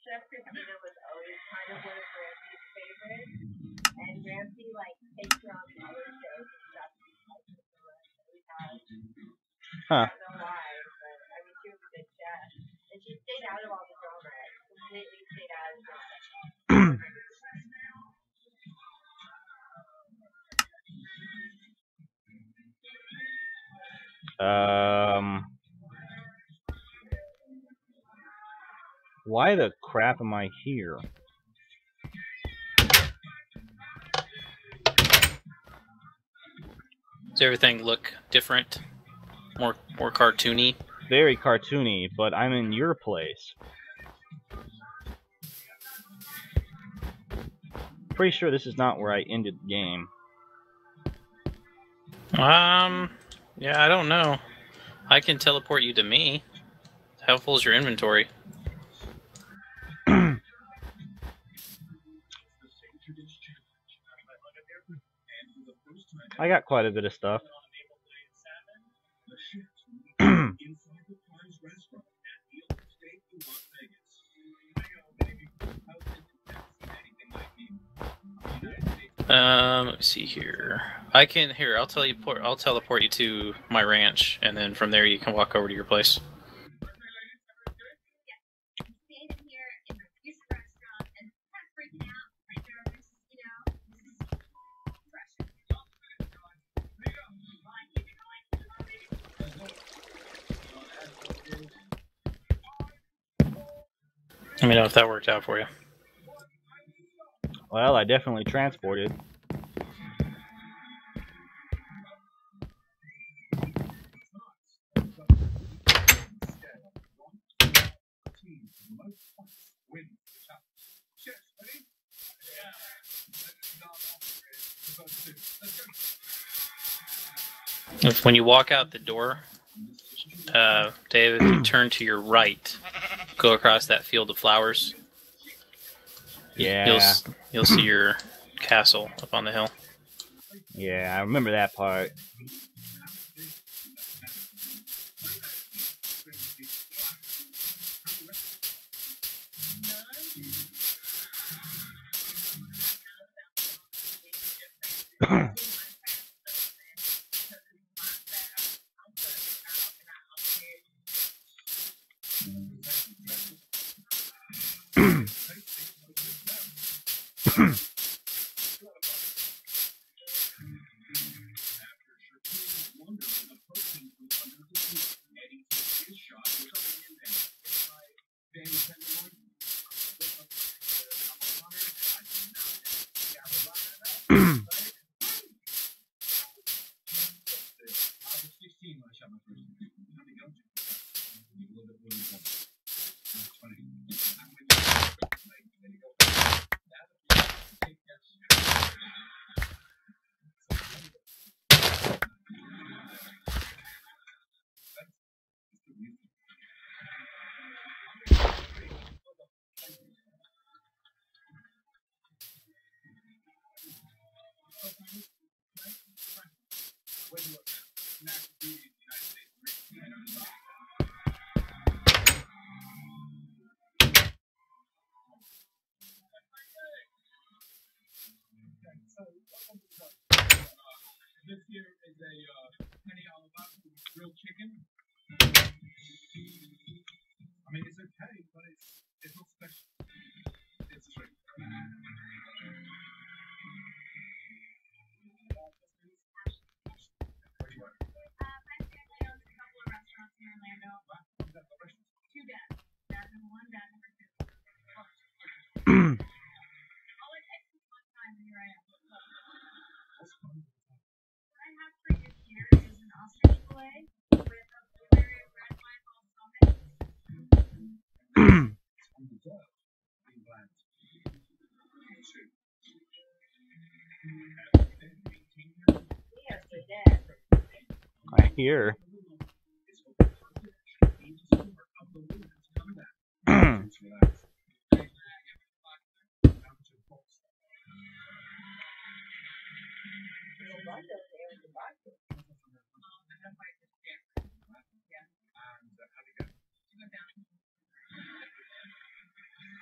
Chef Christina was always kind of one of Ramsey's favorites, and Ramsey like takes her on the other shows and stuff. We have, Huh. I don't know why, but I mean she was a good chef, and she stayed out of all the drama. Completely stayed out of it. Why the crap am I here? Does everything look different? More cartoony? Very cartoony, but I'm in your place. Pretty sure this is not where I ended the game. Yeah, I don't know. I can teleport you to me. How full is your inventory? I got quite a bit of stuff. Let me see here. I'll teleport you to my ranch, and then from there you can walk over to your place. Let me know if that worked out for you. Well, I definitely transported. When you walk out the door, David, if you turn to your right, go across that field of flowers. Yeah. You'll see your castle up on the hill. Yeah, I remember that part. This here is a penny all about grilled chicken. I mean, it's okay, but it's not special. It's true. I hear.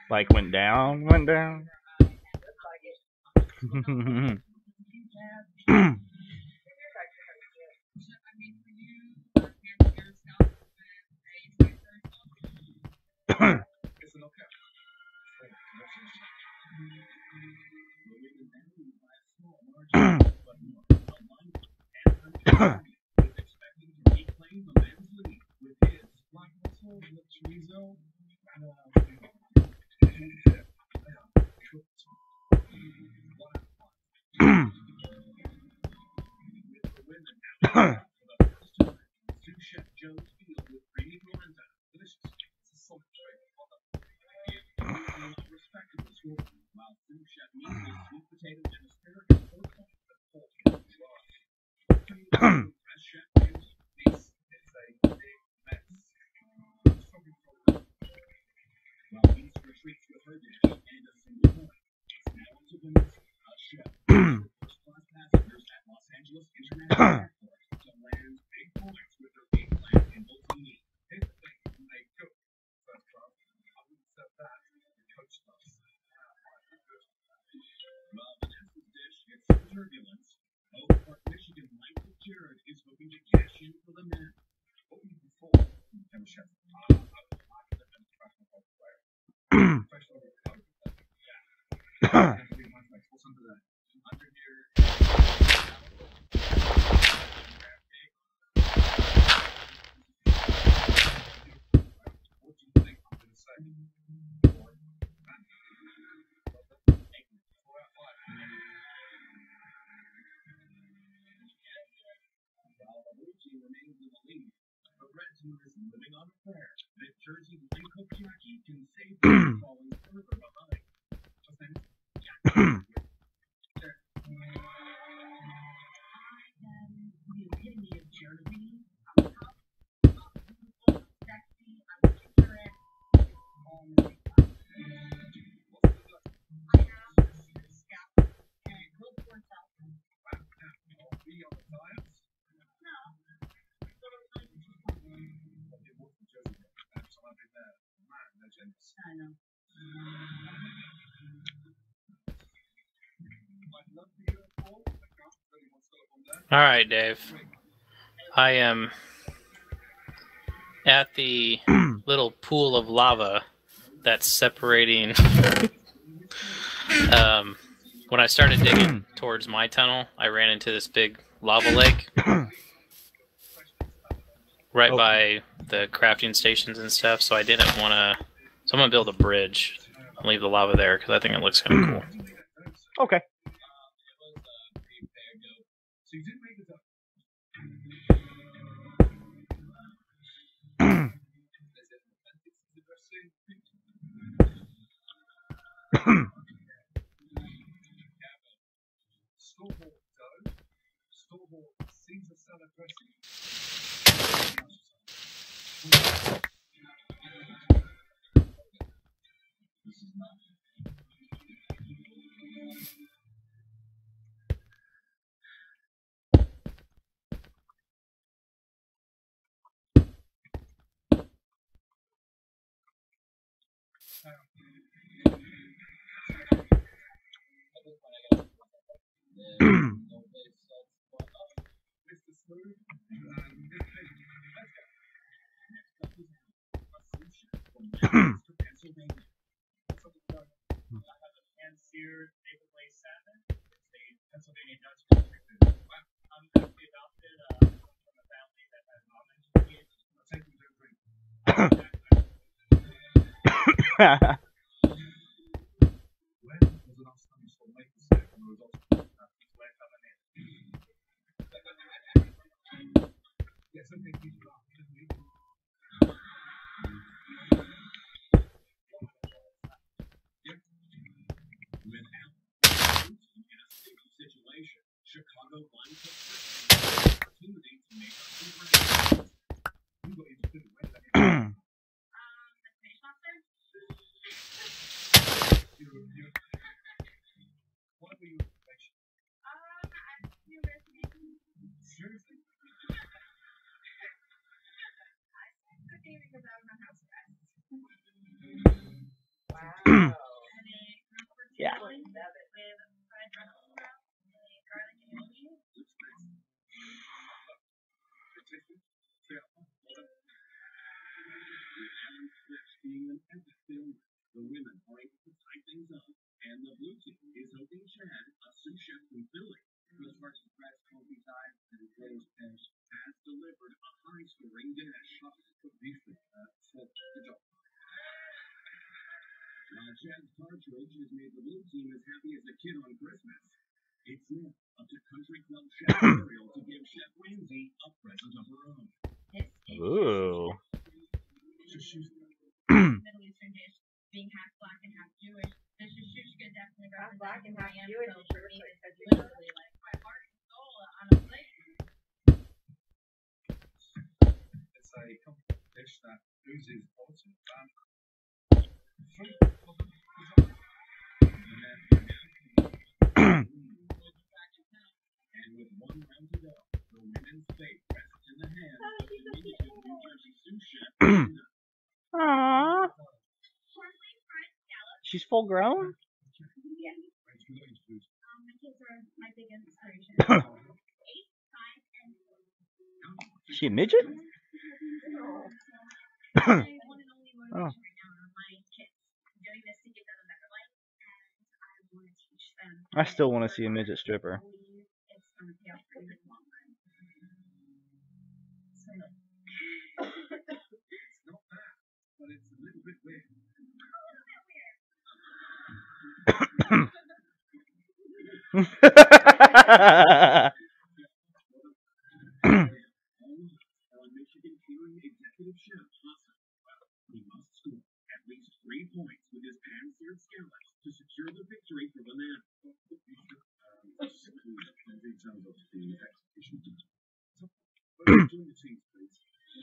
Like went down, went down. It's an okay. Is expected to reclaim the men's lead with his black muscle with chorizo sous chef Joe's field with creamy polenta. Delicious. It's a solid tray. Respectable school, while sous chef meats with sweet potato and asparagus pork loin with pork dry. As chef gives, this is a big mess. While East retreats with her dish and a single point, it's now up to Vanessa, chef, first-class passengers at Los Angeles International Airport to land big points with their eggplant and botini. Here's the thing, when they cook first class, I wouldn't set that the coach stuff. While Vanessa's dish gets some turbulence, Oak Park, Michigan Michael Jared is hoping to cash in for the men. What were you before? I'm a chef. I was a professional golf player. Professional golf player. What's under that? Under here. What do you think I'm going to say? Remains in the lead. The red team is living on a prayer that Jersey's Lincoln Jackie can save them from falling further behind. Just then, The epitome of Jersey. I'm tough, I'm sexy, I'm picturesque. All in the same time. I have a scalp and look for itself. be on the science. No. I know. All right, Dave. I am at the little pool of lava that's separating. When I started digging towards my tunnel, I ran into this big lava lake right by the crafting stations and stuff. So I didn't want to. So I'm gonna build a bridge and leave the lava there because I think it looks kind of cool. Okay. So you didn't make it up. Store-bought dough, store-bought Caesar salad dressing. This is not. Mr. Smooth, next up is a sous chef from Lancaster, Pennsylvania. I have a pan-seared maple glazed salmon. It's a Pennsylvania Dutch district food. I'm actually adopted from a family that has almonds for kids. I'll take them to a drink. When was the last time you saw maple syrup on the risotto? It's where coming in. Yes, okay, please do that. In a sticky situation, Chicago wine cooked opportunity to make our favorite. You got into food, right? What were you information? Seriously? Yeah. Being an epic film, the women are able to tie things up, and the blue team is hoping Chad, a sous chef from Philly, who has worked with Press, Kobe Tide, and Rose Pesh, has delivered a high-scoring dish. While Chad's partridge has made the blue team as happy as a kid on Christmas, it's now up to Country Club Chef Ariel to give Chef Ramsay a present of her own. Ooh. Middle Eastern dish, being half black and half Jewish. The shishishka definitely Half represents black and half Korean, Jewish so is for me, perfect. it's literally like my heart and soul on a plate. It's a comfort dish that oozes autumn and with one round to go, the women's fate rests in the hands of the New Jersey sous chef. Aww. She's full grown? My kids are my big inspiration. 8, 5, and 4. Is she a midget? My one and only motivation right now are my kids. I'm doing this to give them a better life, and I want to teach them. I still want to see a midget stripper. It's going to pay off for the long run. So, It's not bad, but it's a little bit weird. Michigan catering executive chef Hassan. He must score at least 3 points with his pan-seared scallops to secure the victory for the man. Join the team, please.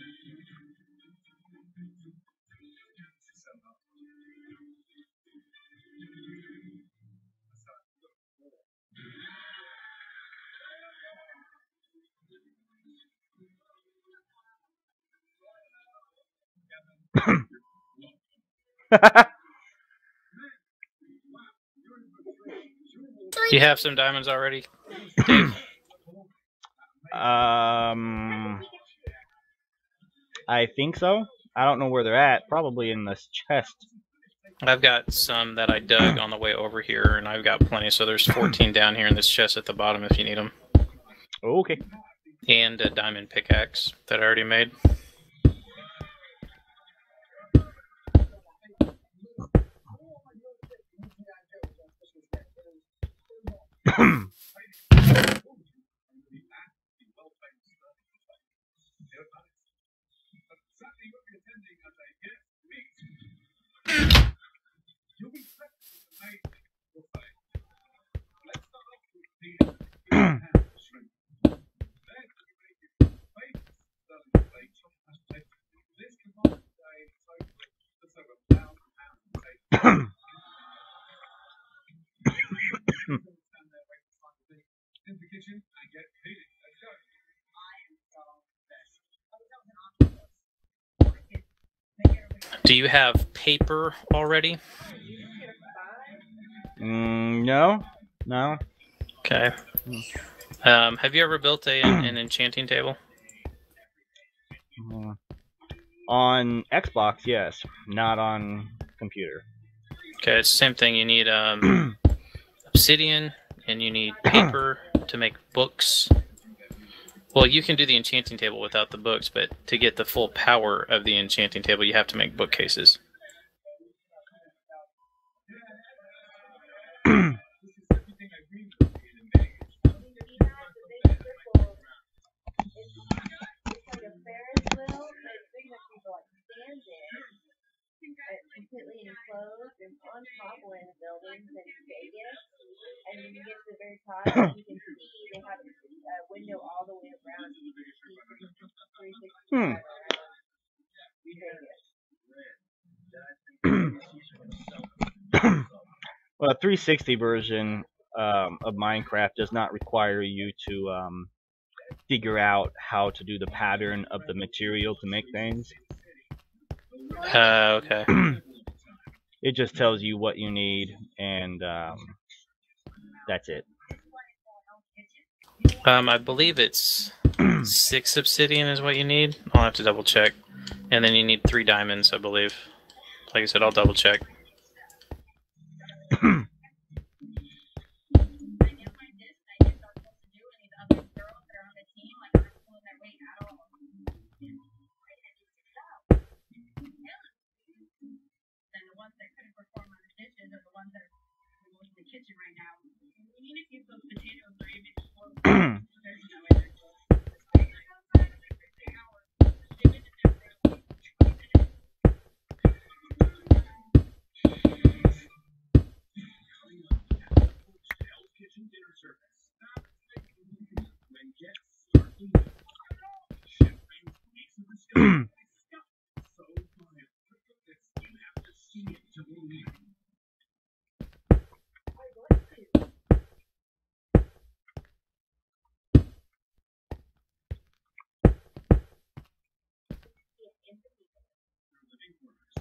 You have some diamonds already? I think so. I don't know where they're at. Probably in this chest. I've got some that I dug on the way over here, and I've got plenty. So there's 14 down here in this chest at the bottom if you need them. Okay. And a diamond pickaxe that I already made. In the kitchen, I get paid. Let's go. Do you have paper already? No. No. Okay. Have you ever built an enchanting table? On Xbox, yes. Not on computer. Okay, it's the same thing. You need obsidian, and you need paper to make books. Well, you can do the enchanting table without the books, but to get the full power of the enchanting table, you have to make bookcases. Completely enclosed and on top one of the buildings in Vegas. And when you get to the very top, you can see they have a window all the way around. You can see 360 Vegas. Well, a 360 version of Minecraft does not require you to figure out how to do the pattern of the material to make things. Okay. It just tells you what you need, and that's it. I believe it's 6 obsidian is what you need. I'll have to double check. And then you need 3 diamonds, I believe. Like I said, I'll double check. Kitchen dinner service. When guests start eating, Chef Raymond's makes them discover stuff so fire. You have to see it to believe it. Living quarters.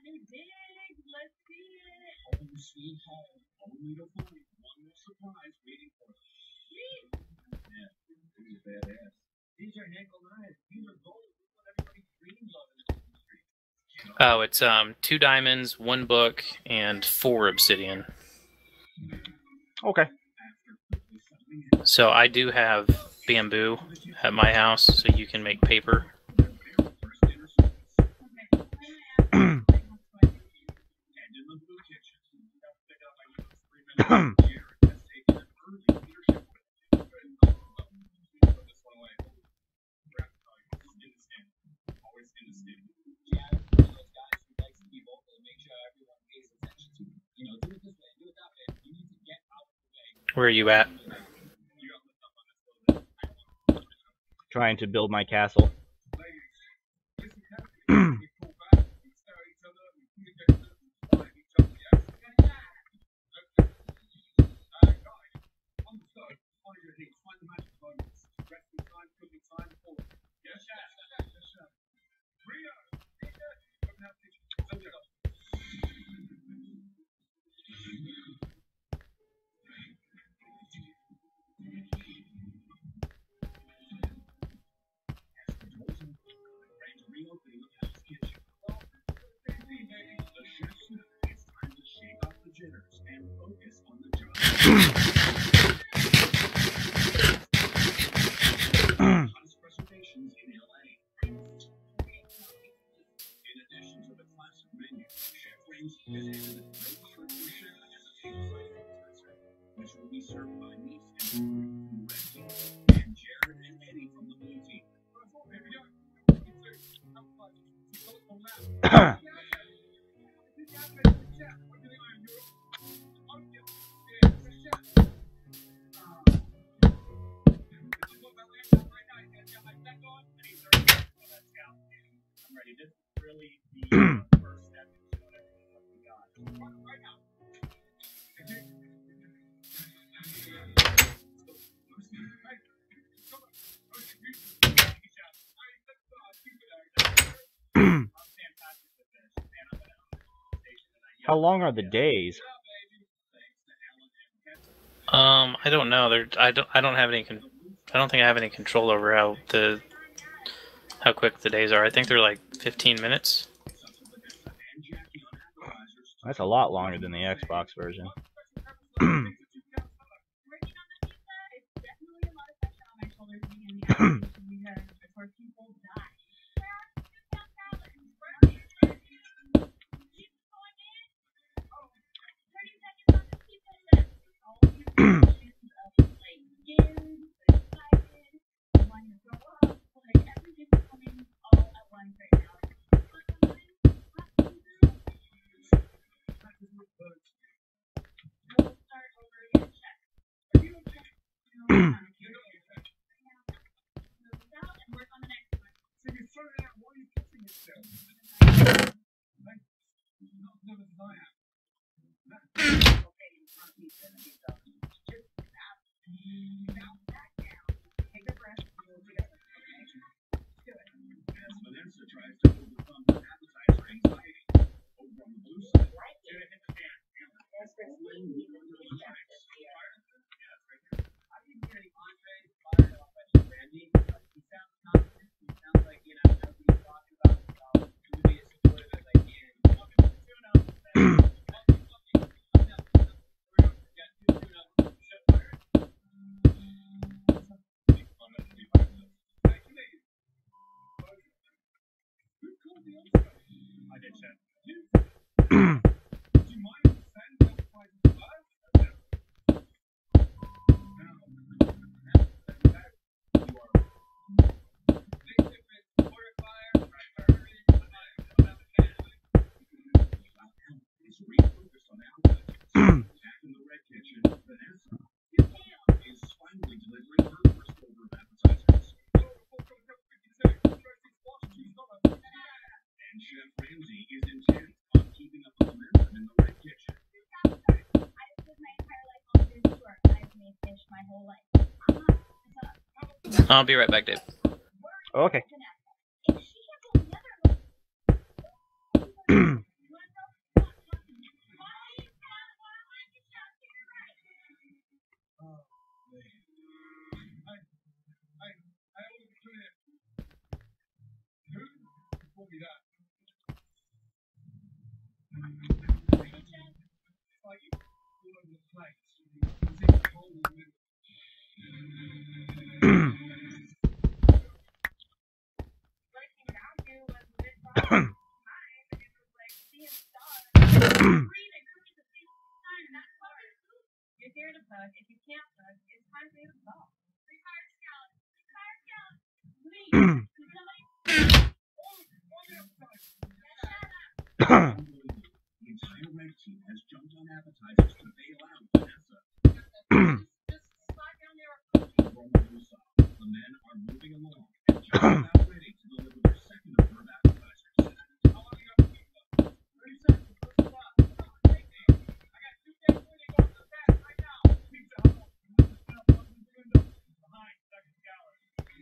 Home sweet home. Only to find one more surprise waiting for us. Yeah, these are badass. These are nickel knives. These are gold. This is what everybody dreams of in the industry. Oh, it's 2 diamonds, 1 book, and 4 obsidian. Okay. So I do have bamboo at my house, so you can make paper. Where are you at? Trying to build my castle. Which will be served by me and Jared and Eddie from the blue team. I'm ready. This is really the first step into what we got. Right now. How long are the days? I don't know. I don't have any. I don't think I have any control over how quick the days are. I think they're like 15 minutes. That's a lot longer than the Xbox version. he's a new chef this year. I didn't hear any entrees fired off by Randy. He sounds confident. He sounds like, you know, knows what he's talking about. So, to be as supportive as I can. Welcome to Tune Up. I did check. Do you mind if we send the price to us? And Chef Ramsay is intent on keeping up the momentum in the Red Kitchen. I just lived my entire life on food short. I've made fish my whole life. I'll be right back, Dave. Okay. If she has only other I always tune in. Who told me that? It's like you all over the place. You see the whole woman. first thing that I do was this time, and it was like seeing stars. Breathe and cruise the same time, and that's hard. You're here to bug. If you can't bug, it's time for you to stop. Retire scout. Retire scout. Please. Could somebody? The entire red team has jumped on appetizers to bail out Vanessa. Just slide down there. The men are moving along and just about ready to deliver their second of her appetizers. How long you got for pizza? 30 seconds. Let's stop. Come on, take me. I got 2 days waiting on the back right now. Pizza, how long? Behind second gallery.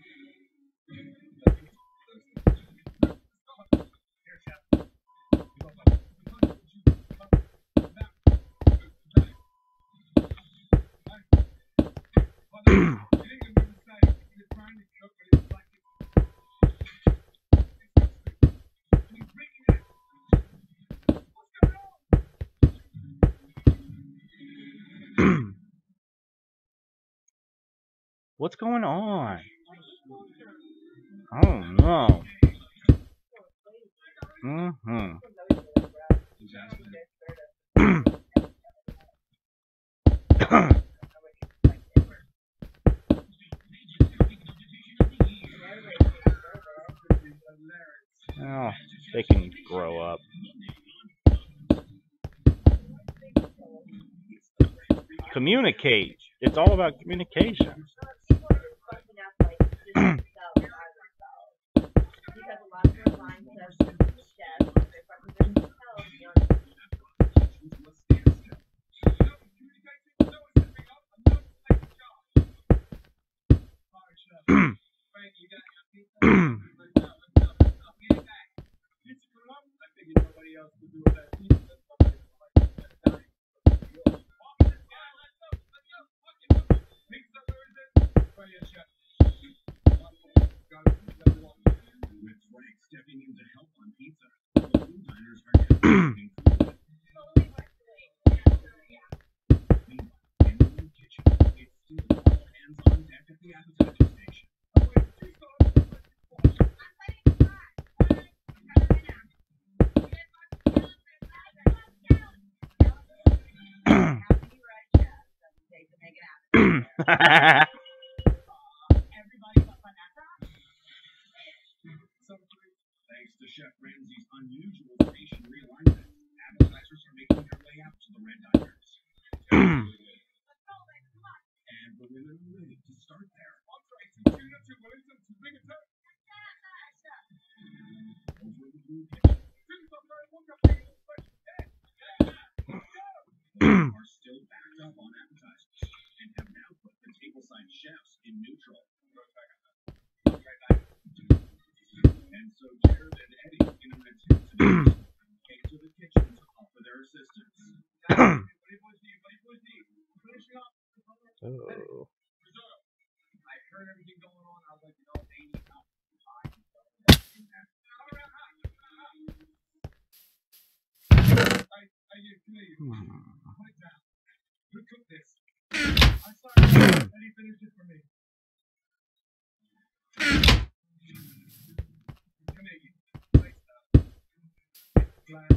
Here, chef. What's going on? I don't know. Mm-hmm. Oh, they can grow up. Communicate. It's all about communication. People are just fucking up like just themselves by themselves. Because a lot of their lines of chefs, they're fucking themselves, you know. With Frank stepping in to help on pizza, the food diners are now included. Meanwhile, in the new kitchen, it's still all hands on deck at the appetizer station. Thanks to Chef Ramsay's unusual station realignment, appetizers are making their way out to the red diners. And the women are ready to start their over the blue kitchen. Are still backed up on appetizers and have now put the tableside chefs in neutral. And so Jared and Eddie, in an attempt to do so, came to the kitchen to offer their assistance. What do you boys need? So, I heard everything going on. I was like, they need help. Put it down. Who cooked this? I saw it, and he finished it for me. Canadian. Nice stuff. Glad.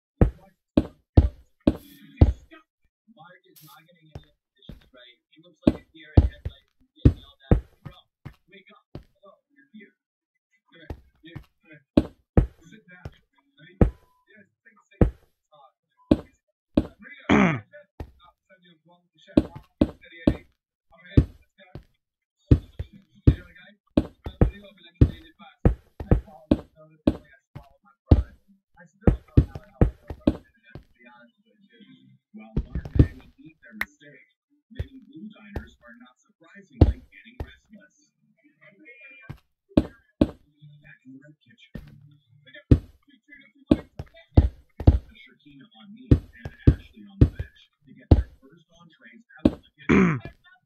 Mark is not getting any of the dishes right. He looks like a deer in headlights and getting yelled at. Bro, wake up. Hello, you're here. Come here. You, come here. Sit down. Ready? Yes, take a seat. Talk. Maria, I'll send you along with the chef. Steady Eddie. All right, let's go. You know the guy? Leave over like you did fast. I swallowed the soda I swallowed my pride. I still don't know how the hell I got roasted in it, to be honest with you. While Mark and Amy eat their mistake, many blue diners are not surprisingly getting restless. Back in the red kitchen. The Shirkina on meat and Ashley on the fish to get their first entrees out of the kitchen.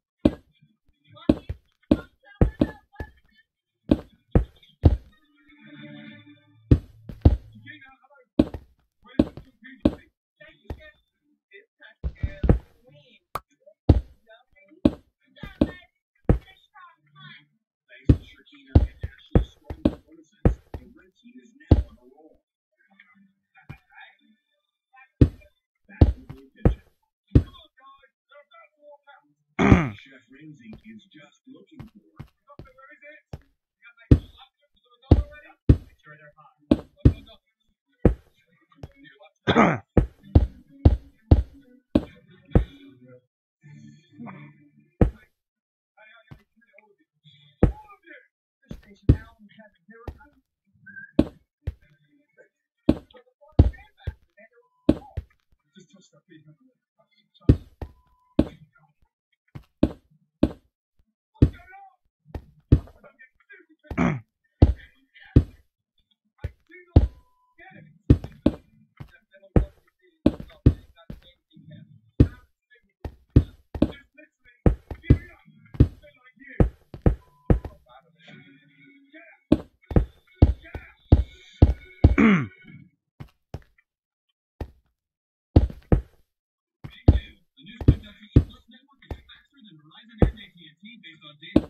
Thanks to Shirkina and Ashley's strong performances, the red team is now on a roll. Back in the blue kitchen. Chef Ramsay is just looking for. Where is it? You got like lobster to the dollar already? It's right there hot. Just touch that feet. The new Spectrum Plus network is faster than Verizon and AT&T based on data.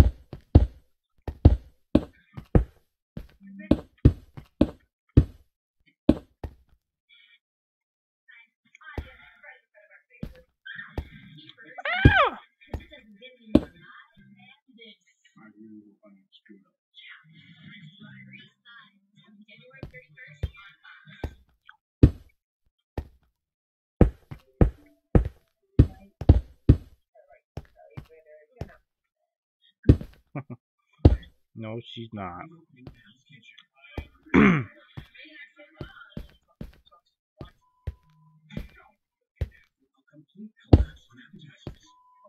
I really will find it screwed up. January 31st. no, she's not. Complete collapse on appetizers.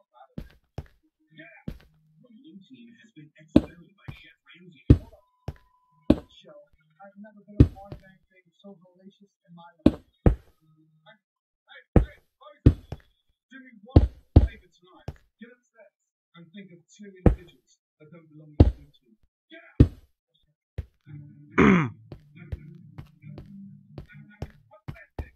The blue team has been expelled by Chef Ramsay. Show. I've never been a part of anything so hellacious in my life. Hey, Poison! Do me one favor tonight. Get upstairs and think of two individuals that don't belong to the blue team. Get out! What's that thing?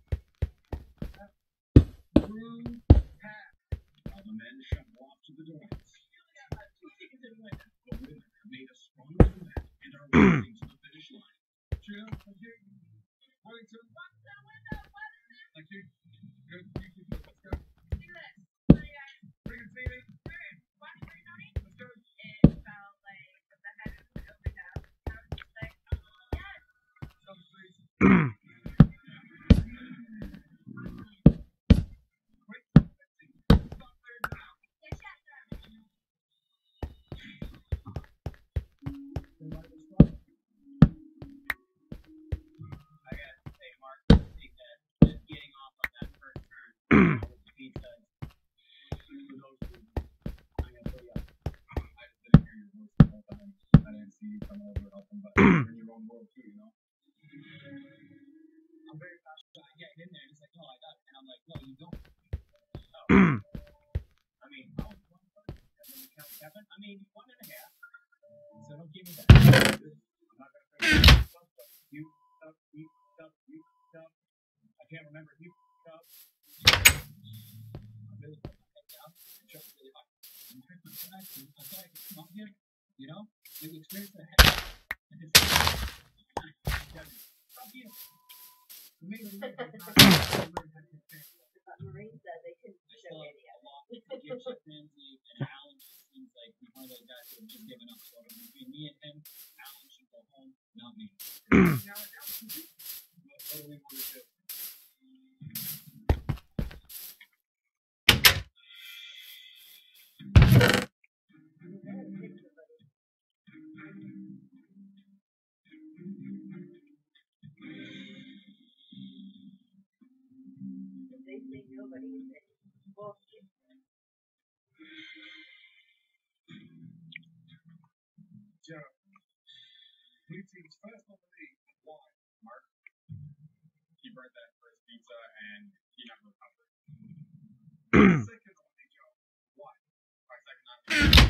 Room hat. All the men shuffle off to the dorms. The women have made a strong comeback and are racing to the finish line. Jill, thank you. Wellington. Thank you. Good. Let's go. Bring it, TV. Let's go. It felt like the head of the opened up. I was just like, yes. Some please. Quick. Stop there now. Yes, yes, sir. Everybody was fine. I gotta say, Mark, I think that just getting off on that first turn with the pizza. For those reasons, I gotta tell you, I just didn't hear your voice the whole time. I didn't see you coming over helping, but you're in your own world too, you know? I'm very passionate about getting in there. And it's like, no, I got it. And I'm like, no, you don't. I mean, I was Kevin, I mean 1.5. So don't give me that. I'm not gonna say stuff, but you stuff. I can't remember you stuff. I'm really putting my head down and just really hard. And I thought I could come up here, you know, and experience the head. And it's stop here. For me, to learn how to experience. But Marine said they couldn't I show still any have of a lot to give Chip Ramsey, and Alan just seems like he's one of those guys who have just given up. So between me and him, Alan should go home, not me. Now, what do we want to do? If they say nobody, then bullshit. Joe, Blue Team's first nominee, why? Mark? He burnt that first pizza and he never recovered. Second nominee, Joe, why? Our second nominee.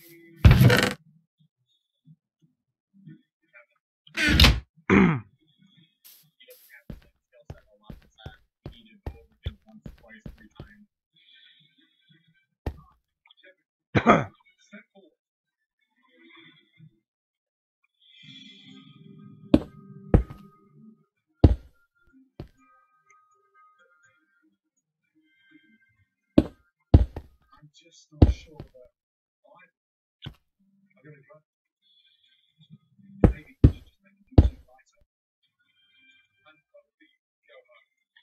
He doesn't have the same skill set a lot as that. He just overdid once, twice, 3 times. Kevin, step forward. I'm just not sure that I'm gonna go. Maybe we should just make a YouTube lighter. And probably go home.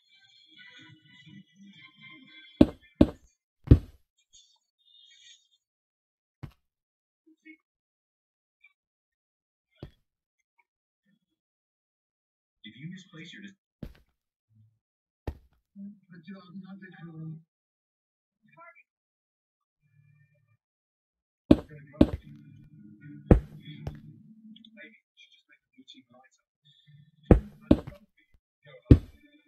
If you misplace your but you are not the cool. Maybe we should just make a YouTube lighter. And probably go home.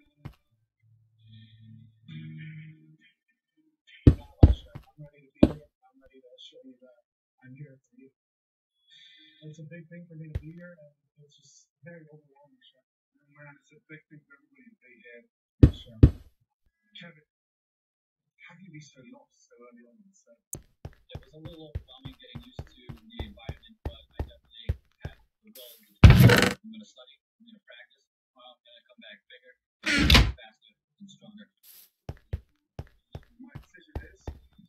I'm ready to be here. I'm ready to show you that I'm here for you. It's a big thing for me to be here, and it's just very overwhelming, Chef. Man, it's a big thing for everybody to be here. Chef. Kevin, how can you be so lost so early on in the set? It was a little overwhelming getting used to the environment, but I definitely had the will to do it. I'm going to study, I'm going to practice, I'm going to come back bigger, faster, and stronger. My decision is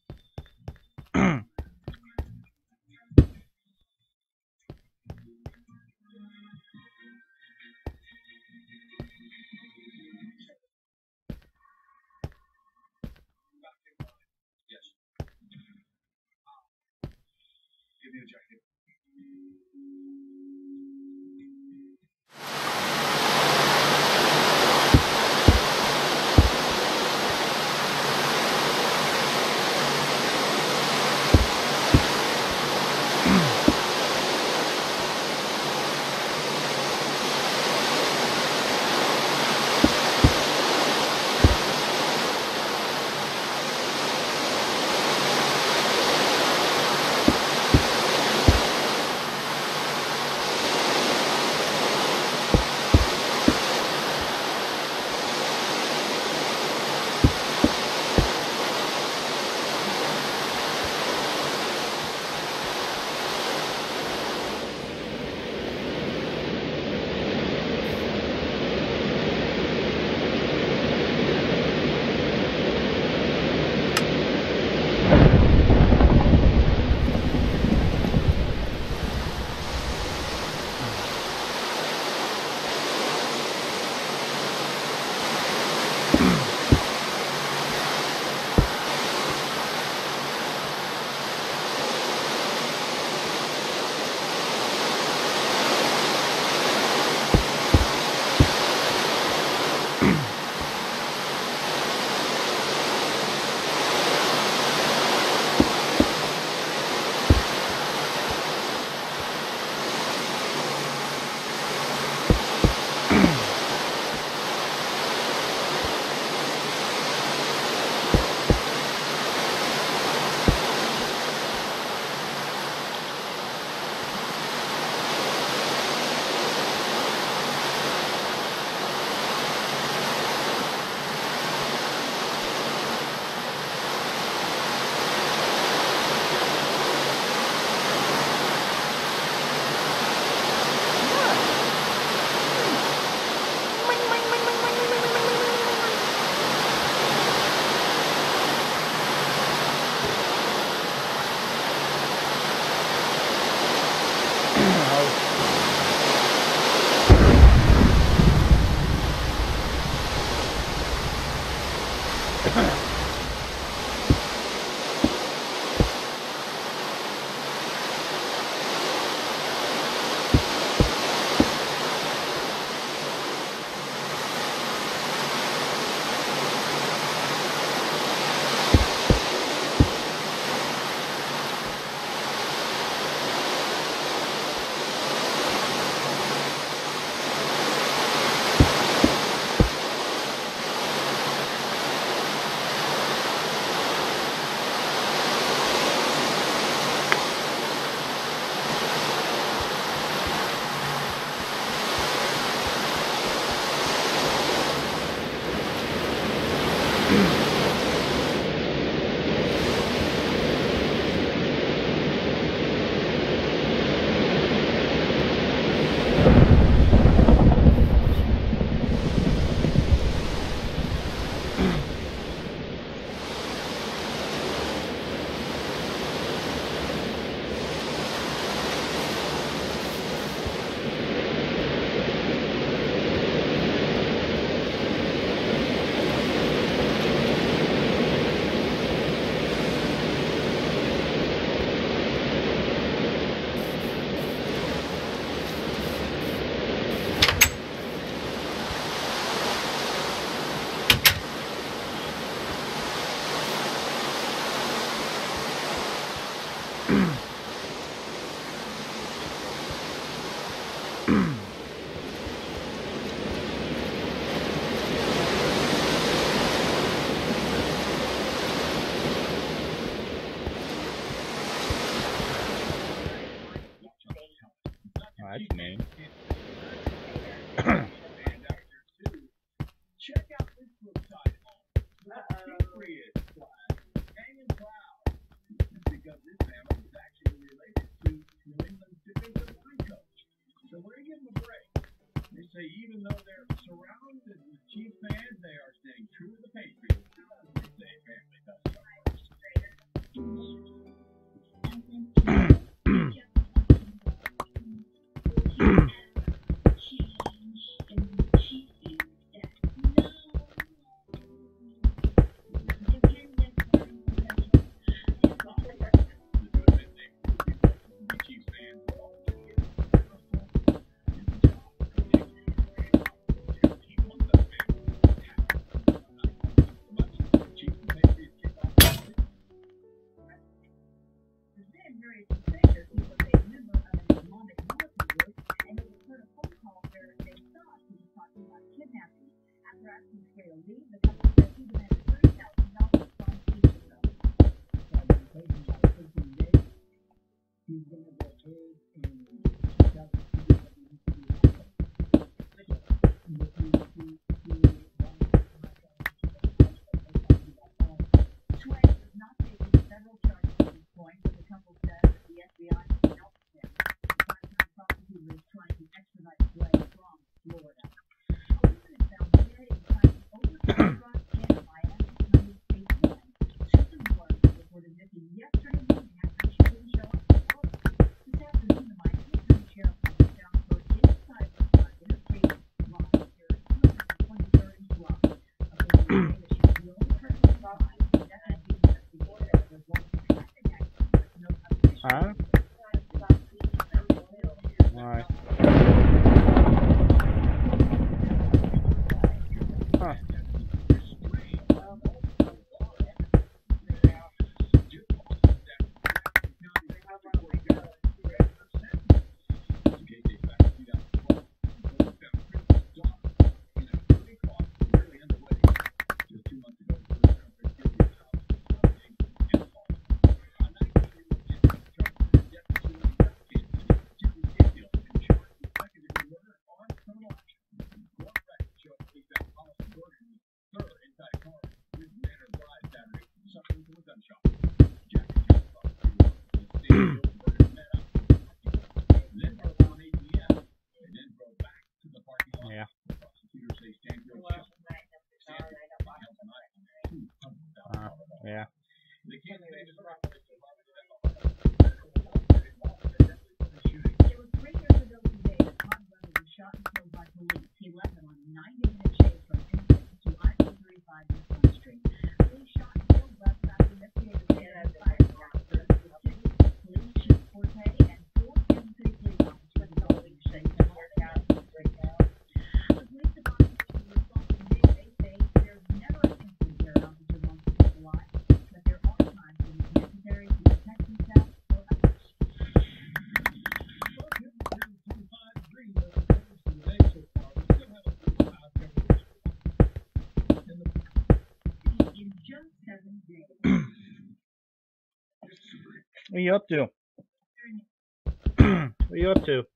back in line. Yes. Give me a jacket. That's mean. Check out this website. Cypriot flag, hanging proud. Because this family is actually related to New England's defensive line coach. So we're gonna give them a break. They say even though they're surrounded with Chiefs fans, they are staying true to the Patriots. They say family does so. Huh? Why? Huh. Yeah. Yeah. It was 3 years ago today that Todd Weber was shot and killed by police. He led them on a 90-minute chase from Innocence to I-235 in Front Street. Police shot and killed Webb after investigators said fired officers in the city. Police shot Forte and 4 Kansas City police officers involving Shane and Mark out right now. The police department issued a response today. They say there's never an instance where an officer wants to take a life, but there are times when it's necessary to protect himself or others. In just 7 days. What are you up to? What are you up to?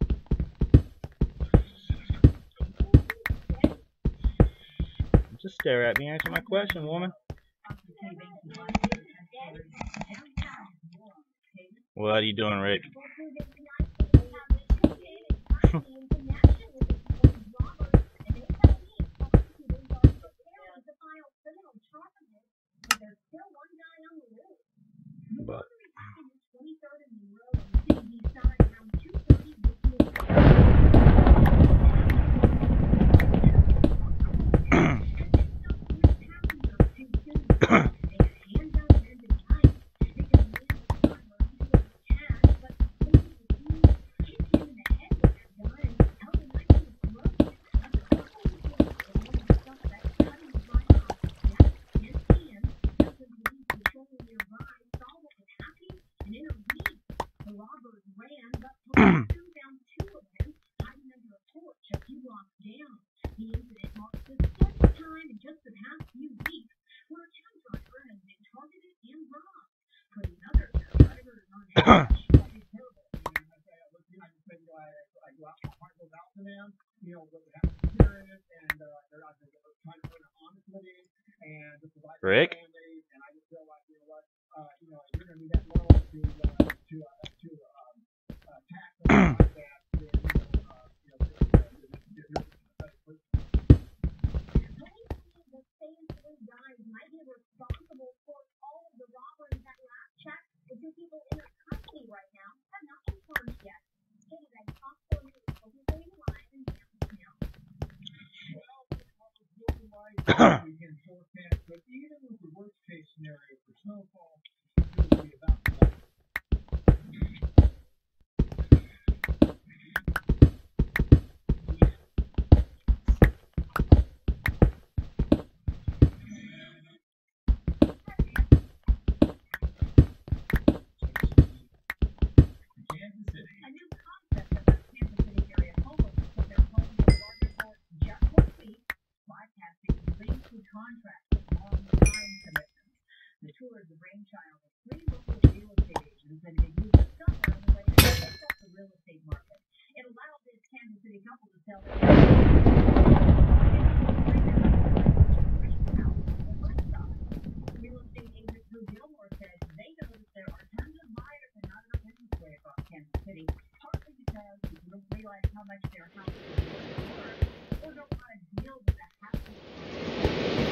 Just stare at me. Answer my question, woman. What are you doing, Rick? But police soon found two of them hiding under a porch a few blocks down. The incident marks the second time in just the past few weeks where a tow driver has been targeted and robbed, putting other tow drivers on edge. It's terrible. I go out, my heart goes out to them, you know, what happens here is, and they're out there trying to earn an honest living, and just provide for their Rick? families, and I just feel like, you know what, you're going to be that loyal to tax and like that, then, The same three guys might be responsible for all of the robberies at last check. The two people in their custody right now have not been charged yet. Anyway, Fox 4 News will be staying live in Kansas now. Well, we can forecast, but even with the worst case scenario for snowfall, it will be about the level. Kansas City. A new concept of the Kansas City area homeless put their homes in larger for just 1 week, bypassing lengthy contracts with long time commitments. The tour is the brainchild of 3 local real estate agents that have used the summer as a way to pick up the real estate market. It allowed this Kansas City couple to sell their real estate agent Drew Gilmore said they noticed there are tons of buyers and not enough inventory across Kansas City, partly because people don't realize how much their house is worth or don't want to deal with the hassle.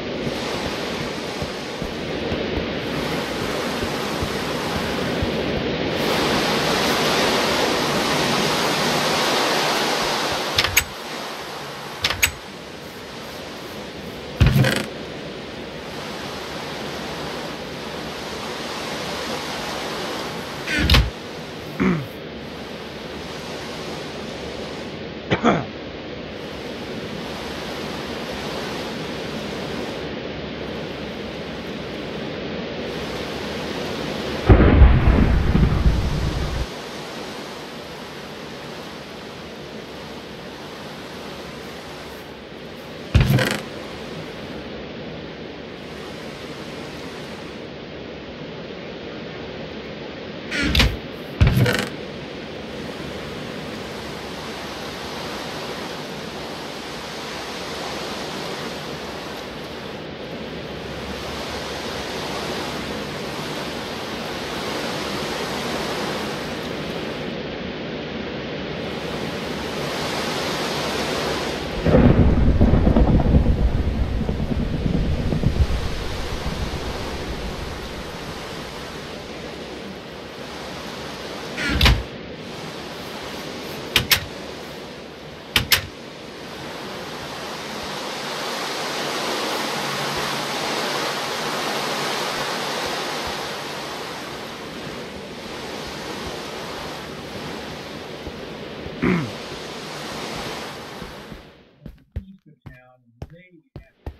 East of town, they have to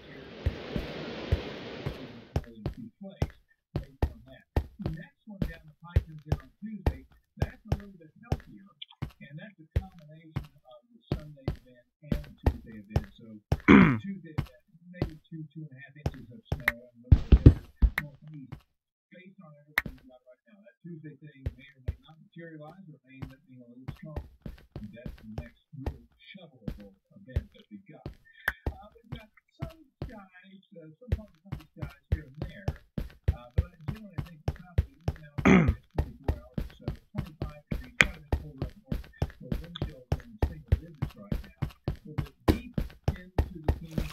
place based on that. The next one down the pike comes in on Tuesday. That's a little bit healthier, and that's a combination of the Sunday event and the Tuesday event. So Tuesday event, maybe 2.5 inches of snow, and a little bit northeast. Based on everything we've got right now, that Tuesday thing may or may not materialize, or may end up being a little strong. And that's the next real shovelable event that we've got. We've got some skies, some parts of the skies here and there, but generally I think the top of it is now 24 hours or so, 25 degrees, quite a bit colder up north. So wind chills in single digits right now. So the deep into the teens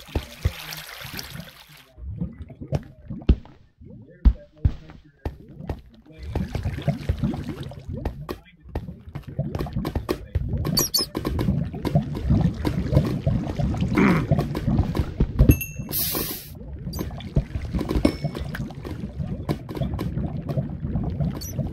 there's that low pressure area, the wave, behind it.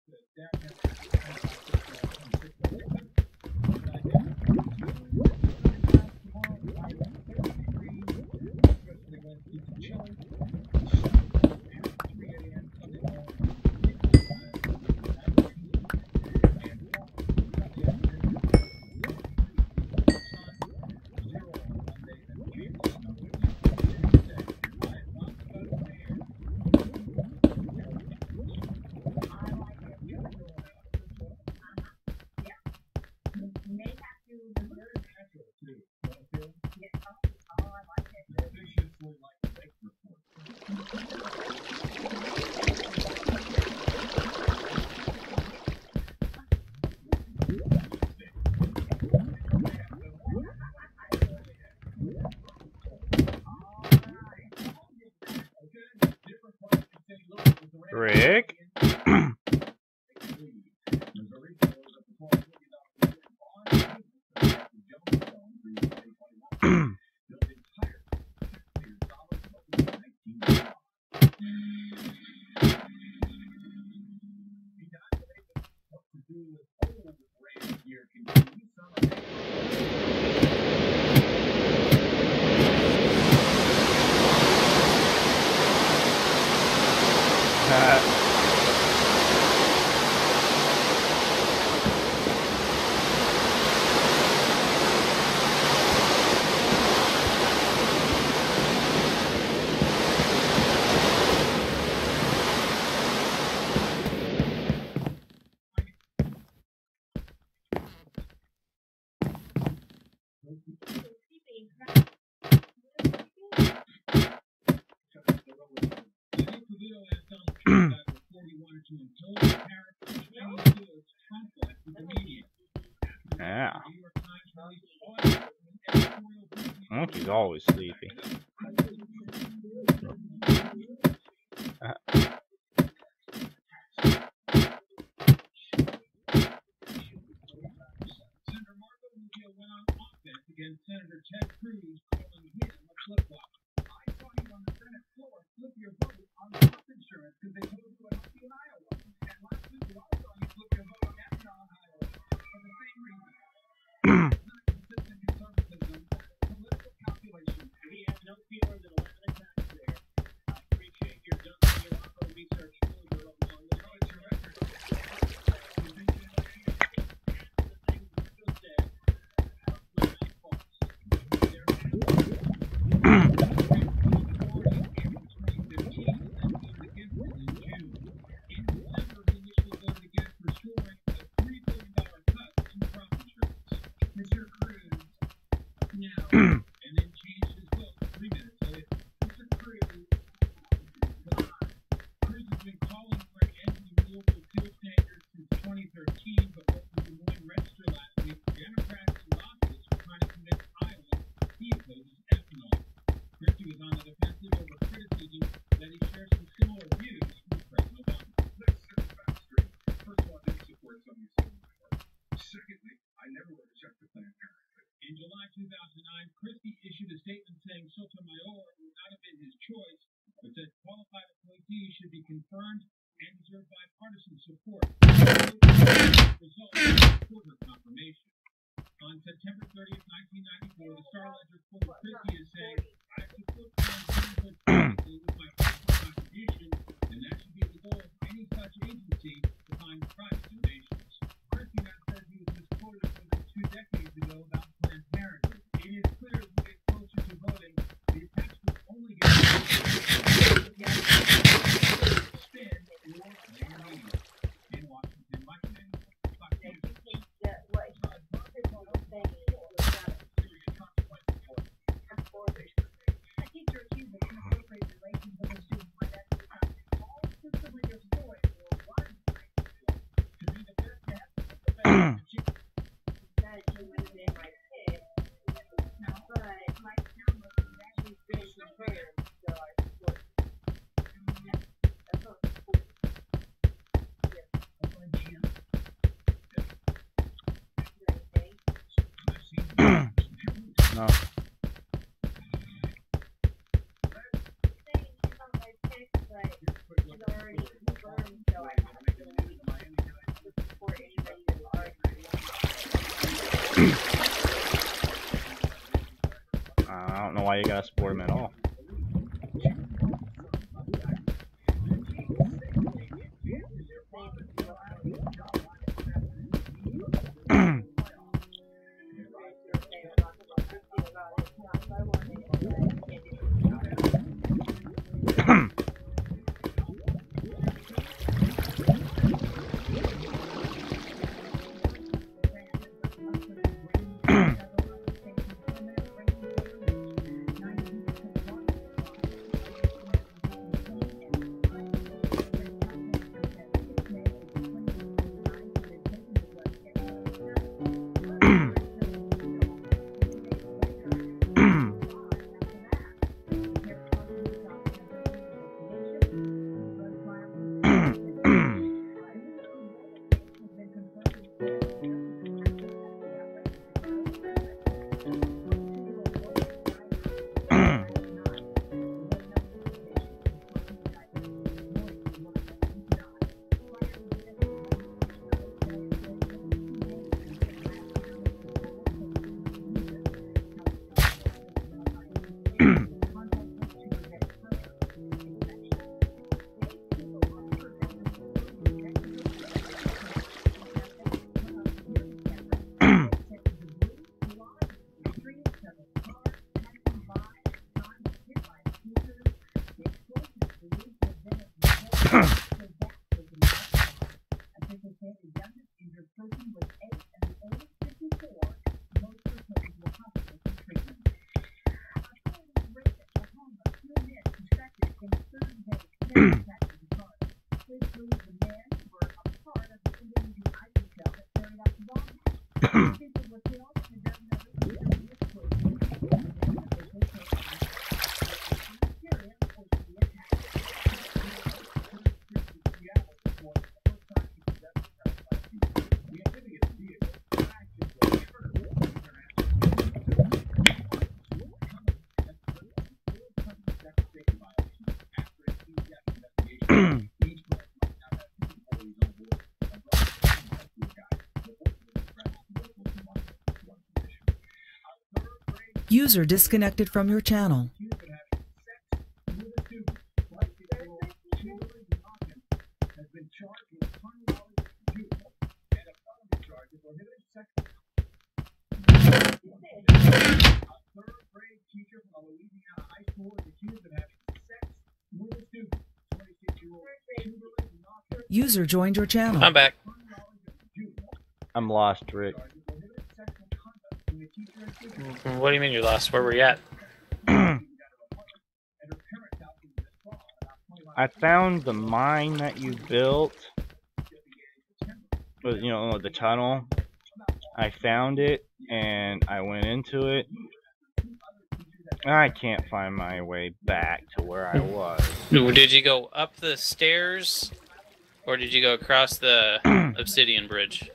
Rick? Yeah. Monkey's always sleepy. Senator Marco Rubio went on offense against Senator Ted Cruz, calling him a flip-flopper. I saw you on the Senate floor flip your vote on health insurance because they told you it helped you in Iowa. And last week we all saw you flip your vote on ethanol in Iowa for the same reason. It's not consistent conservatism, political calculation. He has no fewer than 11 attacks there. I appreciate your done your Marco research further along the way. It's your record. You think you know anything? Half of the things Marco said are flat false. There has and then changed his vote 3 minutes. So if Mr. Cruz has been calling for an end to renewable fuel standards since 2013, but what the Des Moines Register last week, Democrats and lobbyists were trying to convince Iowans he opposes ethanol. Christie was on the defensive over criticism that he shares some similar views with President Obama. Let's set the facts straight. First of all, I didn't support some of you said in my heart. Secondly, I never wrote a check to Planned Parenthood. In July 2009, Christie issued a statement saying Sotomayor would not have been his choice, but said qualified appointees should be confirmed and deserve bipartisan support. Results support her confirmation. On September 30th, 1994, the Star-Ledger quoted Christie as saying, "I support Planned Parenthood policy with my personal contribution, and that should be the goal of any such agency to find private donations." Christie now says he was misquoted more than 2 decades ago about Planned Parenthood. It is clear as we get closer to voting, the attacks will only get spin or major media. In Washington, Mike Manning, Fox News. Serious consequences for it. A teacher accused of inappropriate relations with a student might actually have all system in your story or one side. To be the best, you have to get the best. That would have been my pick. No, but my camera is actually very confirmed, so I support. That's all support. I've seen No. Saying she's not my pick, but she's already confirmed, so I have to. I don't know why you gotta support him at all. User disconnected from your channel. User joined your channel. I'm back. I'm lost, Rick. What do you mean you're lost? Where were you at? I found the mine that you built. You know, the tunnel. I found it and I went into it. I can't find my way back to where I was. Did you go up the stairs or did you go across the obsidian bridge?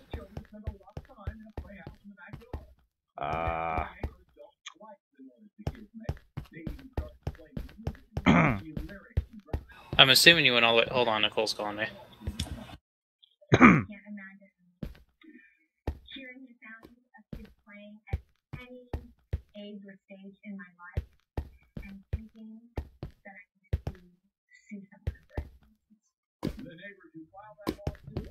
I'm assuming you went all the way. Hold on, Nicole's calling me. Can't imagine hearing the sound of kids playing at any age or stage in my life and thinking that I need to sue someone for it. The neighbors who filed that lawsuit,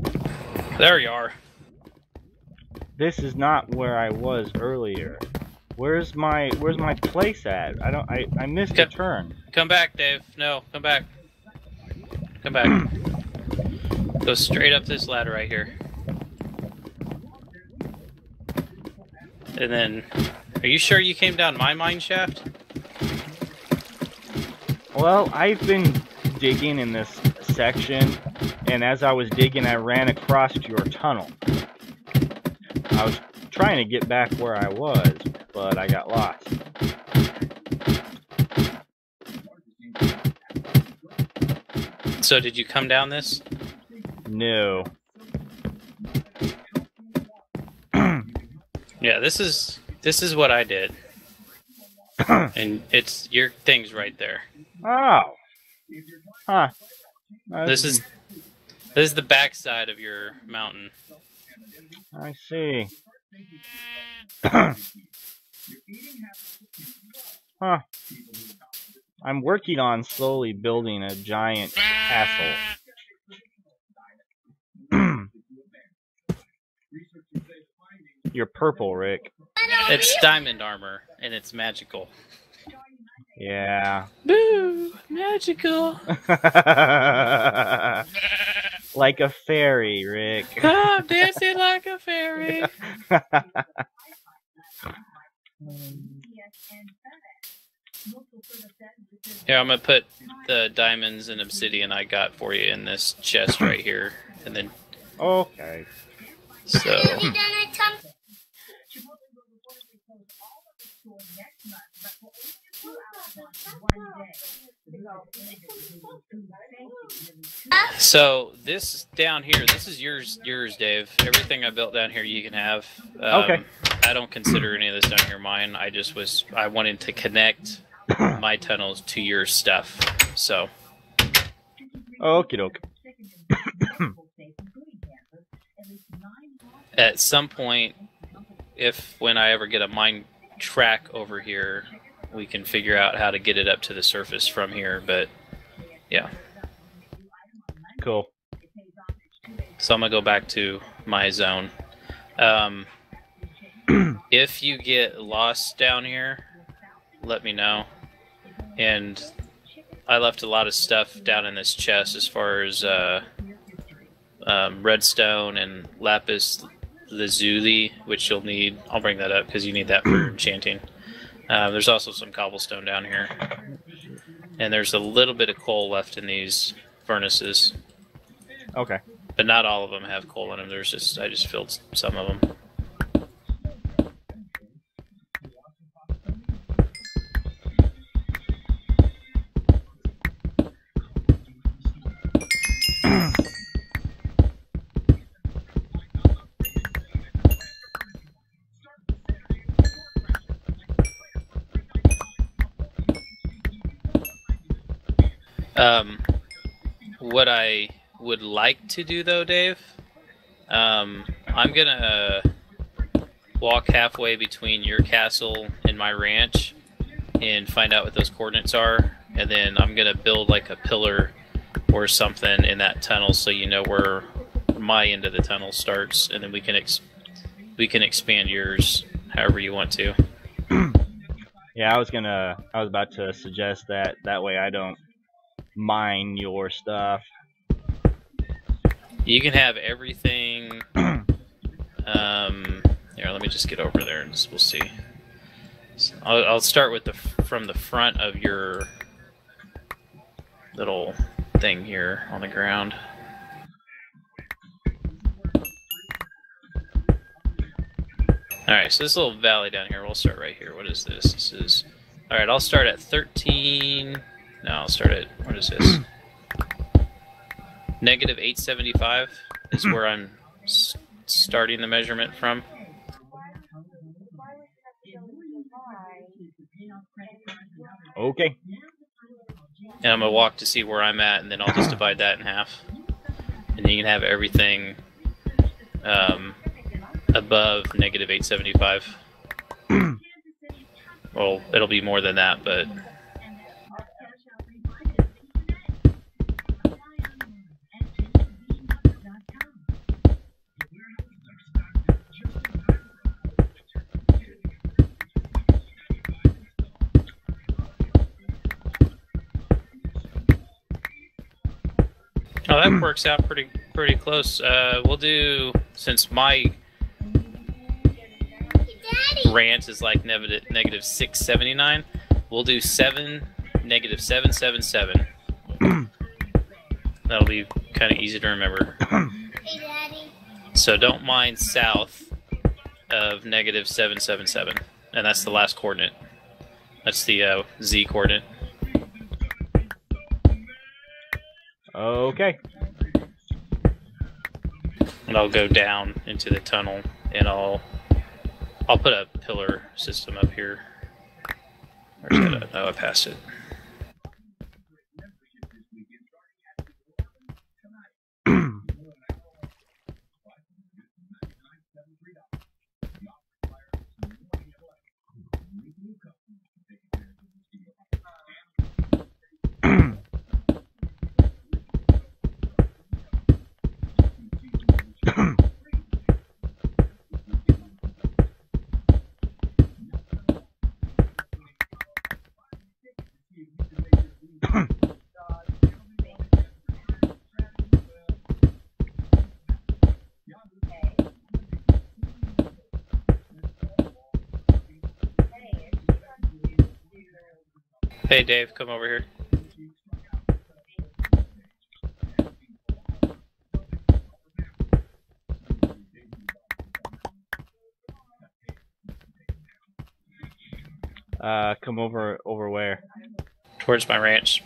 There you are. This is not where I was earlier. Where's my place at? I missed a turn. Come back, Dave. No, come back. Come back. Go straight up this ladder right here. And then, are you sure you came down my mine shaft? Well, I've been digging in this section, and as I was digging, I ran across your tunnel. I was trying to get back where I was, but I got lost. So did you come down this? No. Yeah, this is what I did. And it's your thing's right there. Oh. Huh. This is the backside of your mountain. I see. Huh. I'm working on slowly building a giant castle. You're purple, Rick. It's diamond armor, and it's magical. Yeah. Boo! Magical! Like a fairy, Rick. Ah, I'm dancing like a fairy! Here, I'm gonna put the diamonds and obsidian I got for you in this chest right here, and then... Okay. So... So this down here, this is yours, Dave. Everything I built down here, you can have. Okay. I don't consider any of this down here mine. I wanted to connect my tunnels to your stuff. So. Okie doke. At some point, when I ever get a mine track over here, we can figure out how to get it up to the surface from here. But yeah. Cool. So I'm gonna go back to my zone. If you get lost down here, let me know. And I left a lot of stuff down in this chest as far as redstone and lapis lazuli, which you'll need. I'll bring that up because you need that for enchanting. There's also some cobblestone down here. And there's a little bit of coal left in these furnaces. Okay. But not all of them have coal in them. I just filled some of them. What I would like to do though, Dave, I'm gonna walk halfway between your castle and my ranch and find out what those coordinates are, and then I'm gonna build like a pillar or something in that tunnel so you know where my end of the tunnel starts, and then we can expand yours however you want to. Yeah, I was about to suggest that. That way I don't mine your stuff. You can have everything. Here, let me just get over there and we'll see. So I'll start with from the front of your little thing here on the ground. Alright, so this little valley down here, we'll start right here. What is this? This is... Alright, I'll start at 13... No, I'll start at... What is this? Negative 875 is where I'm starting the measurement from. Okay. And I'm going to walk to see where I'm at, and then I'll just divide that in half. And you can have everything above negative 875. Well, it'll be more than that, but... Oh, that works out pretty close. We'll do, since my rant is like negative 679, we'll do 7 negative 777. That'll be kind of easy to remember. Hey, Daddy. So don't mind south of negative 777, and that's the last coordinate. That's the Z coordinate. Okay. And I'll go down into the tunnel, and I'll put a pillar system up here. Where's that at? Oh, I passed it. Hey Dave, come over here. Come over where? Towards my ranch.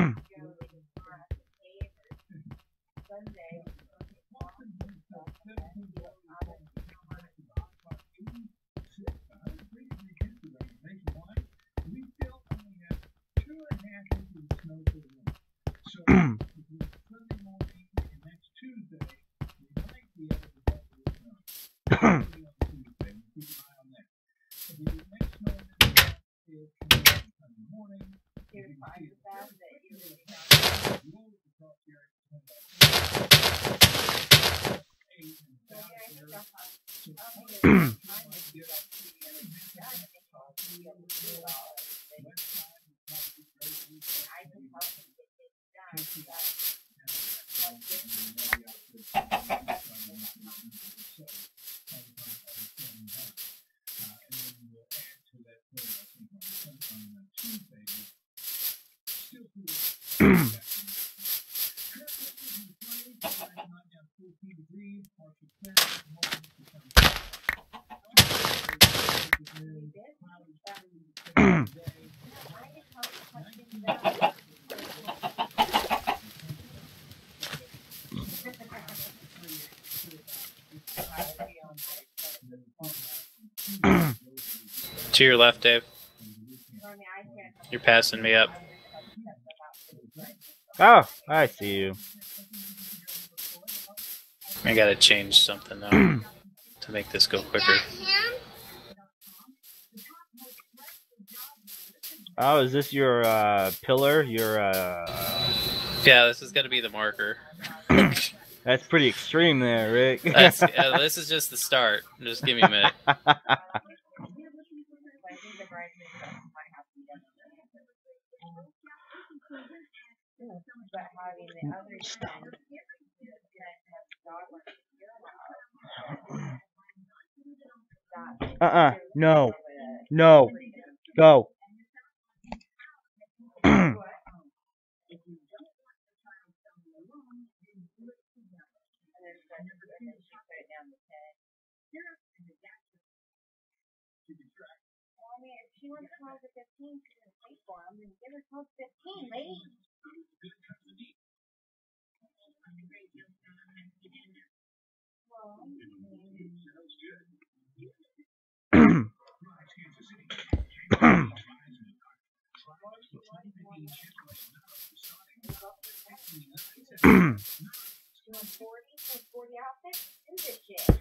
To your left, Dave. You're passing me up. Oh, I see you. I gotta change something though to make this go quicker. Oh, is this your pillar? Your Yeah, this is gonna be the marker. That's pretty extreme there, Rick. This is just the start. Just give me a minute. No. No. Go. She wants to call the 15, she's going to pay for them, and give her close 15, lady. You want 40 outfits? Do this shit.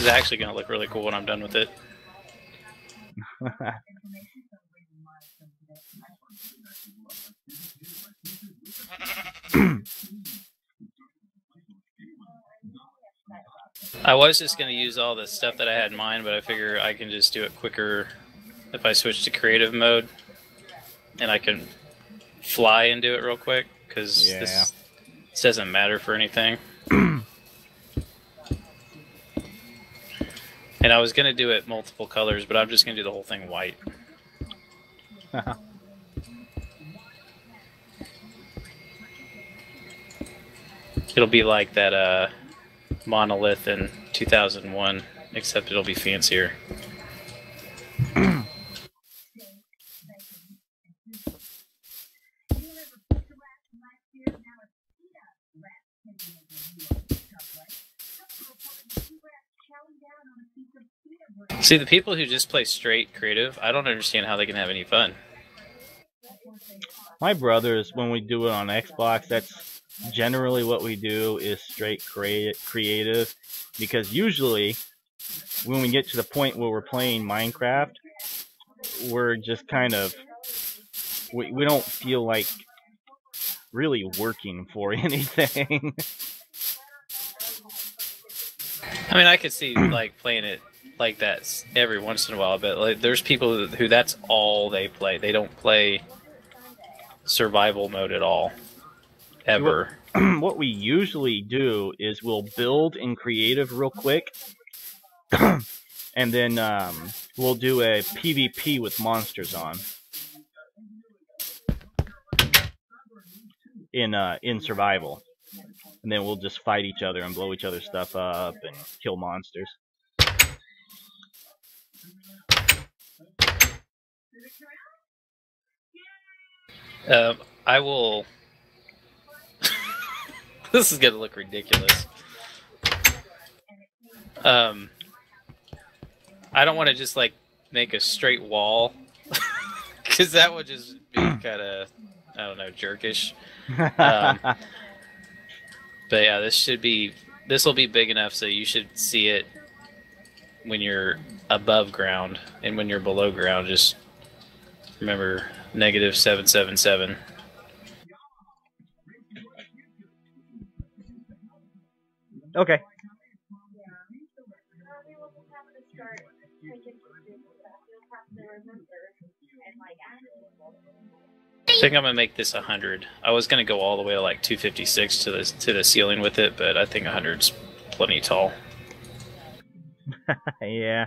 is actually going to look really cool when I'm done with it. I was just going to use all the stuff that I had in mind, but I figure I can just do it quicker if I switch to creative mode, and I can fly and do it real quick, because this doesn't matter for anything. And I was going to do it multiple colors, but I'm just going to do the whole thing white. It'll be like that Monolith in 2001, except it'll be fancier. See, the people who just play straight creative, I don't understand how they can have any fun. My brothers, when we do it on Xbox, that's generally what we do, is straight creative, because usually when we get to the point where we're playing Minecraft, we're just kind of, we don't feel like really working for anything. I mean, I could see like playing it like that every once in a while, but like, there's people who that's all they play. They don't play survival mode at all, ever. What we usually do is we'll build in creative real quick, and then we'll do a PvP with monsters on in survival, and then we'll just fight each other and blow each other's stuff up and kill monsters. I will. This is gonna look ridiculous. I don't want to just like make a straight wall, because that would just be kind of, I don't know, jerkish. But yeah, this will be big enough so you should see it when you're above ground, and when you're below ground, just remember -777. Okay. I think I'm gonna make this 100. I was gonna go all the way to like 256 to the ceiling with it, but I think 100's plenty tall. Yeah.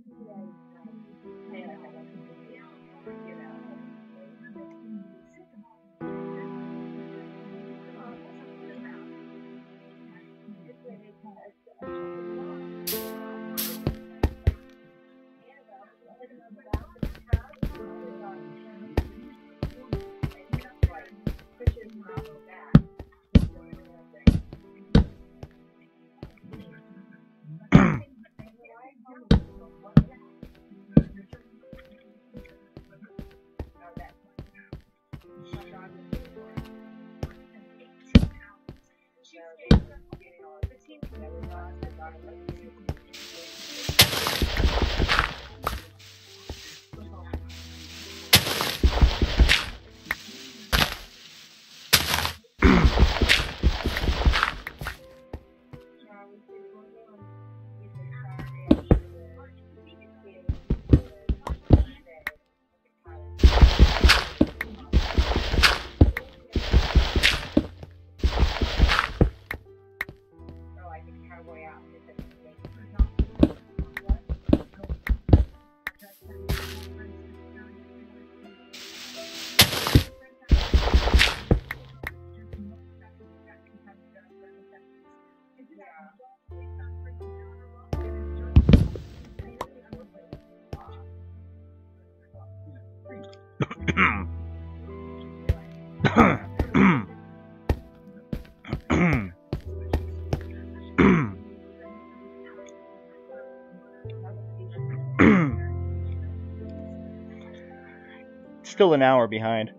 Still an hour behind.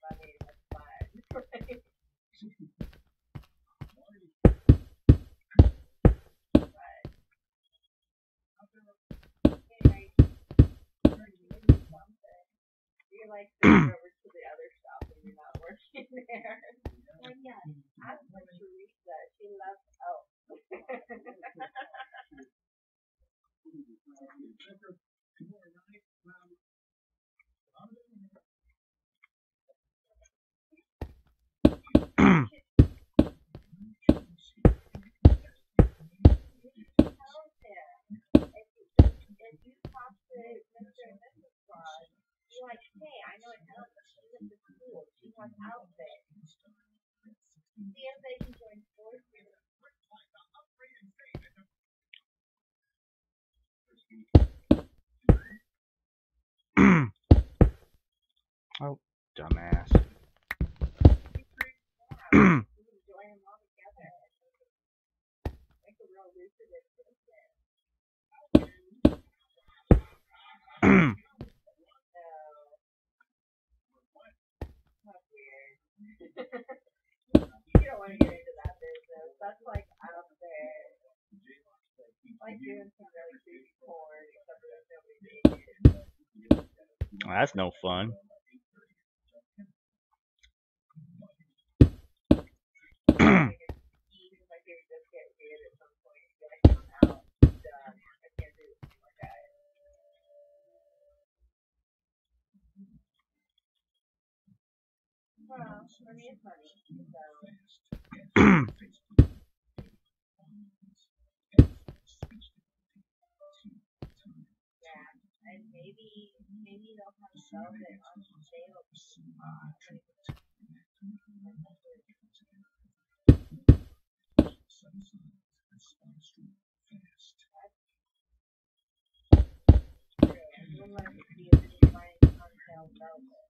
funny. That's fun. You're like going over to the other shop and you're not working there. Like, yeah, I was like Teresa. She loves elf. If you talk to Mr. and Mrs. Claus, you're like, hey, I know an elf. She went to school. She has outfits. See if they can join forces. Oh, dumbass. Join them all together. Make a real lucrative business. That's weird. You don't want to get into that business. That's like out there. Like doing some really creepy porn, except for there's nobody naked. That's no fun. Like it would just get weird at some point. You'd be like, I'm out. Done. I can't do this anymore, guys. Well, money is money. So. Yeah, and maybe they'll have velvet on sale. We'll let it be if you find on sale velvet.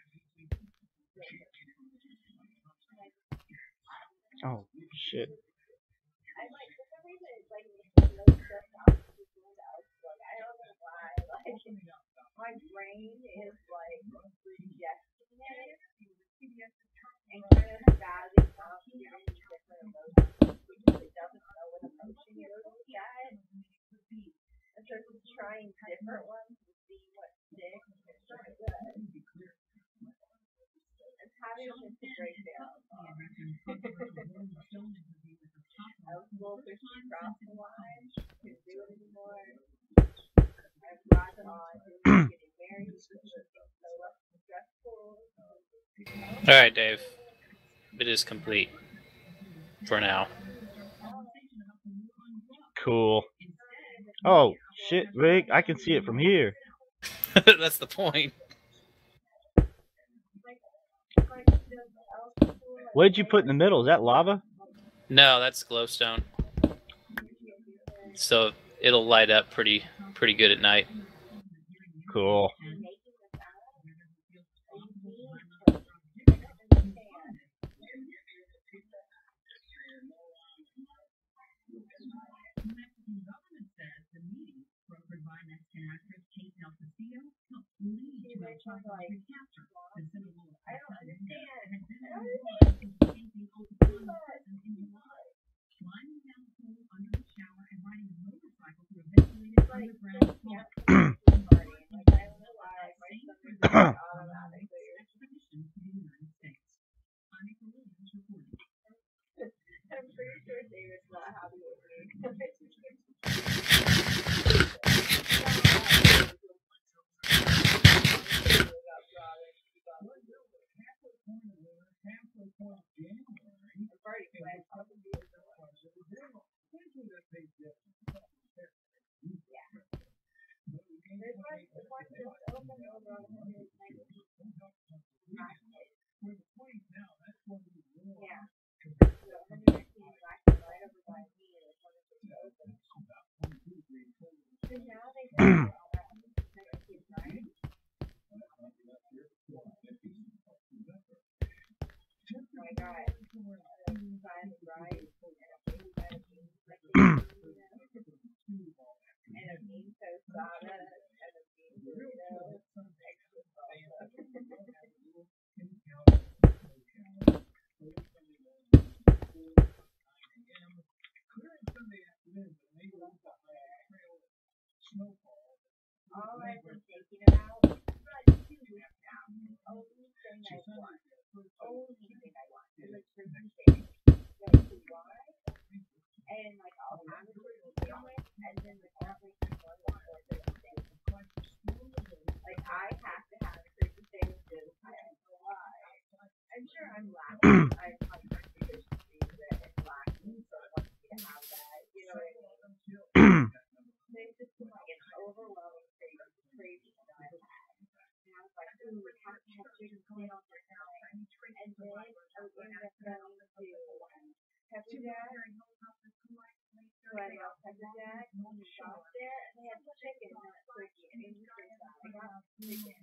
Oh, shit. I like, for some reason, it's like making me really stressed out. Like, I don't know why. Like, my brain is like rejecting it and kind of spazzing out different emotions because it doesn't know what emotion you're looking at. And so it's trying different ones to see what sticks. It's not good. It's having a mental breakdown. I was a little fishy across the line. Couldn't do it anymore. I brought it on. Getting married. So less stressful. Alright, Dave. It is complete. For now. Cool. Oh, shit, Rick. I can see it from here. That's the point. What did you put in the middle? Is that lava? No, that's glowstone. So it'll light up pretty good at night. Cool. I'm pretty sure David's not happy with me. craving that I had. And I was like, ooh, we have to have chicken sandwich or something. And then I ended up going to Pepper Jack. So I got Pepper Jack, shopped there, and they had chicken, not turkey. And it was just I got chicken.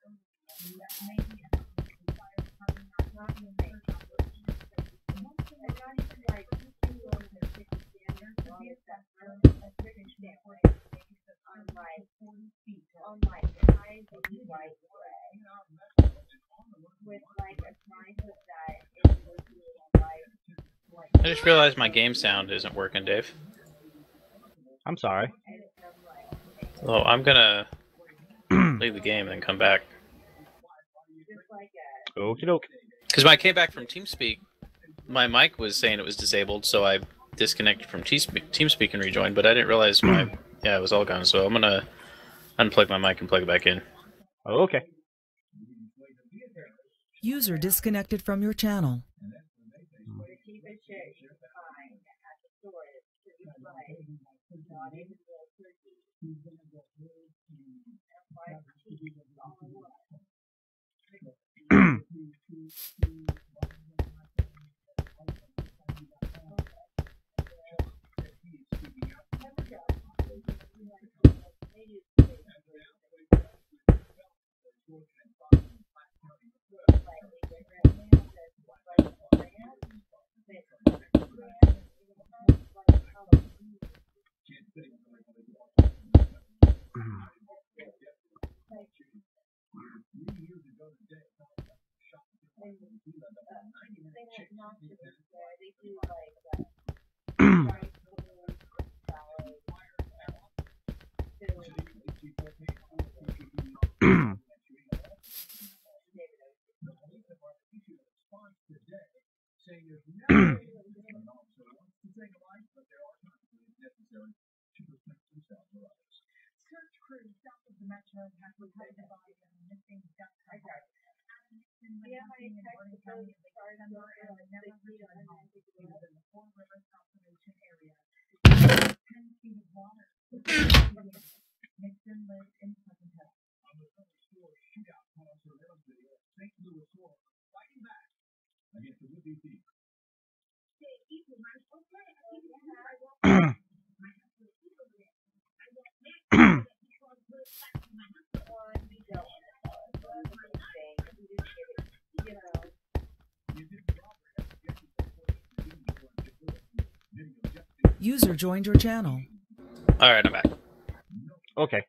Not even bacon. And not even like $2 of chicken sandwich. All of that a chicken sandwich on like tiny white bread with like a slice of that individual white. I just realized my game sound isn't working, Dave. I'm sorry. So I'm gonna leave the game and then come back. Okie doke. Because when I came back from TeamSpeak, my mic was saying it was disabled, so I disconnected from TeamSpeak and rejoined, but I didn't realize my... Yeah, it was all gone, so I'm gonna unplug my mic and plug it back in. Okay. User disconnected from your channel. The cheapest shit you can find at the store is pretty like not even real turkey. And fried cheese is all I want. Search crews south of the metro have recovered the body of a missing duck hunter. Adam Nixon went missing in Gordon County in late December and was never returned home. He was in the Four Rivers Conservation Area. 10 feet of water. Nixon lived in Pleasant Hill. On the front store shootout caught on surveillance video of St. Louis War fighting back against the would-be thief. User joined your channel. Alright, I'm back. Okay.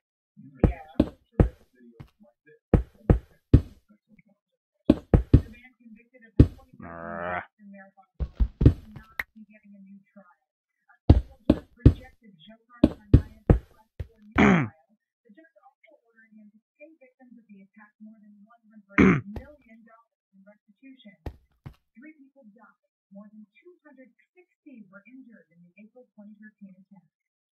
Getting a new trial. A federal judge rejected Johan Tsarnaev's request for a new trial. The judge also ordered him to pay victims of the attack more than $100 million in restitution. 3 people died. More than 260 were injured in the April 2013 attack.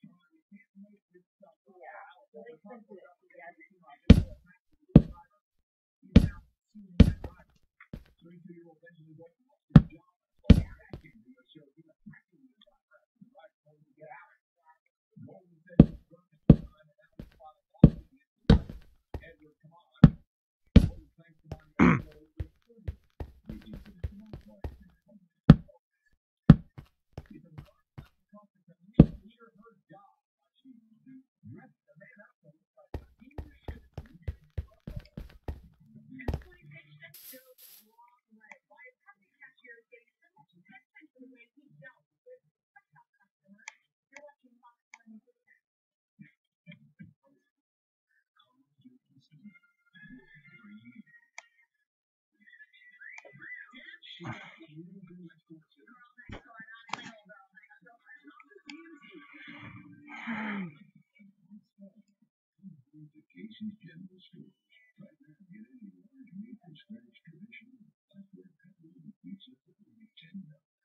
Casey's General Stores. Right now, get any large meat and scratch traditional flatbread pepperoni pizza for only $10.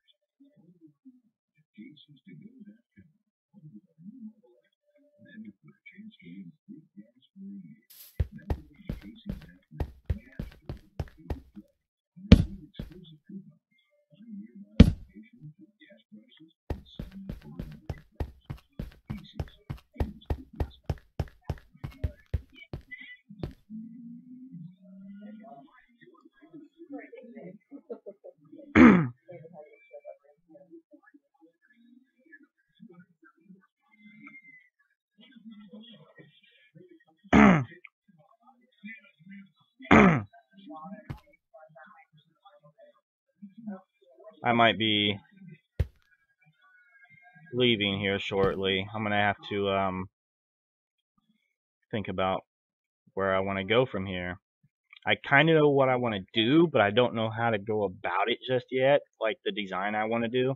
Casey's2go.com. Home of our new mobile app. Then for a chance to win free gas for a year. Member of the Casey's app with gas for a free play. And receive exclusive coupons. Find nearby locations with gas prices and sign up for market prices. Casey's. Famous cookies. I might be leaving here shortly. I'm gonna have to think about where I want to go from here. I kind of know what I want to do, but I don't know how to go about it just yet, like the design I want to do.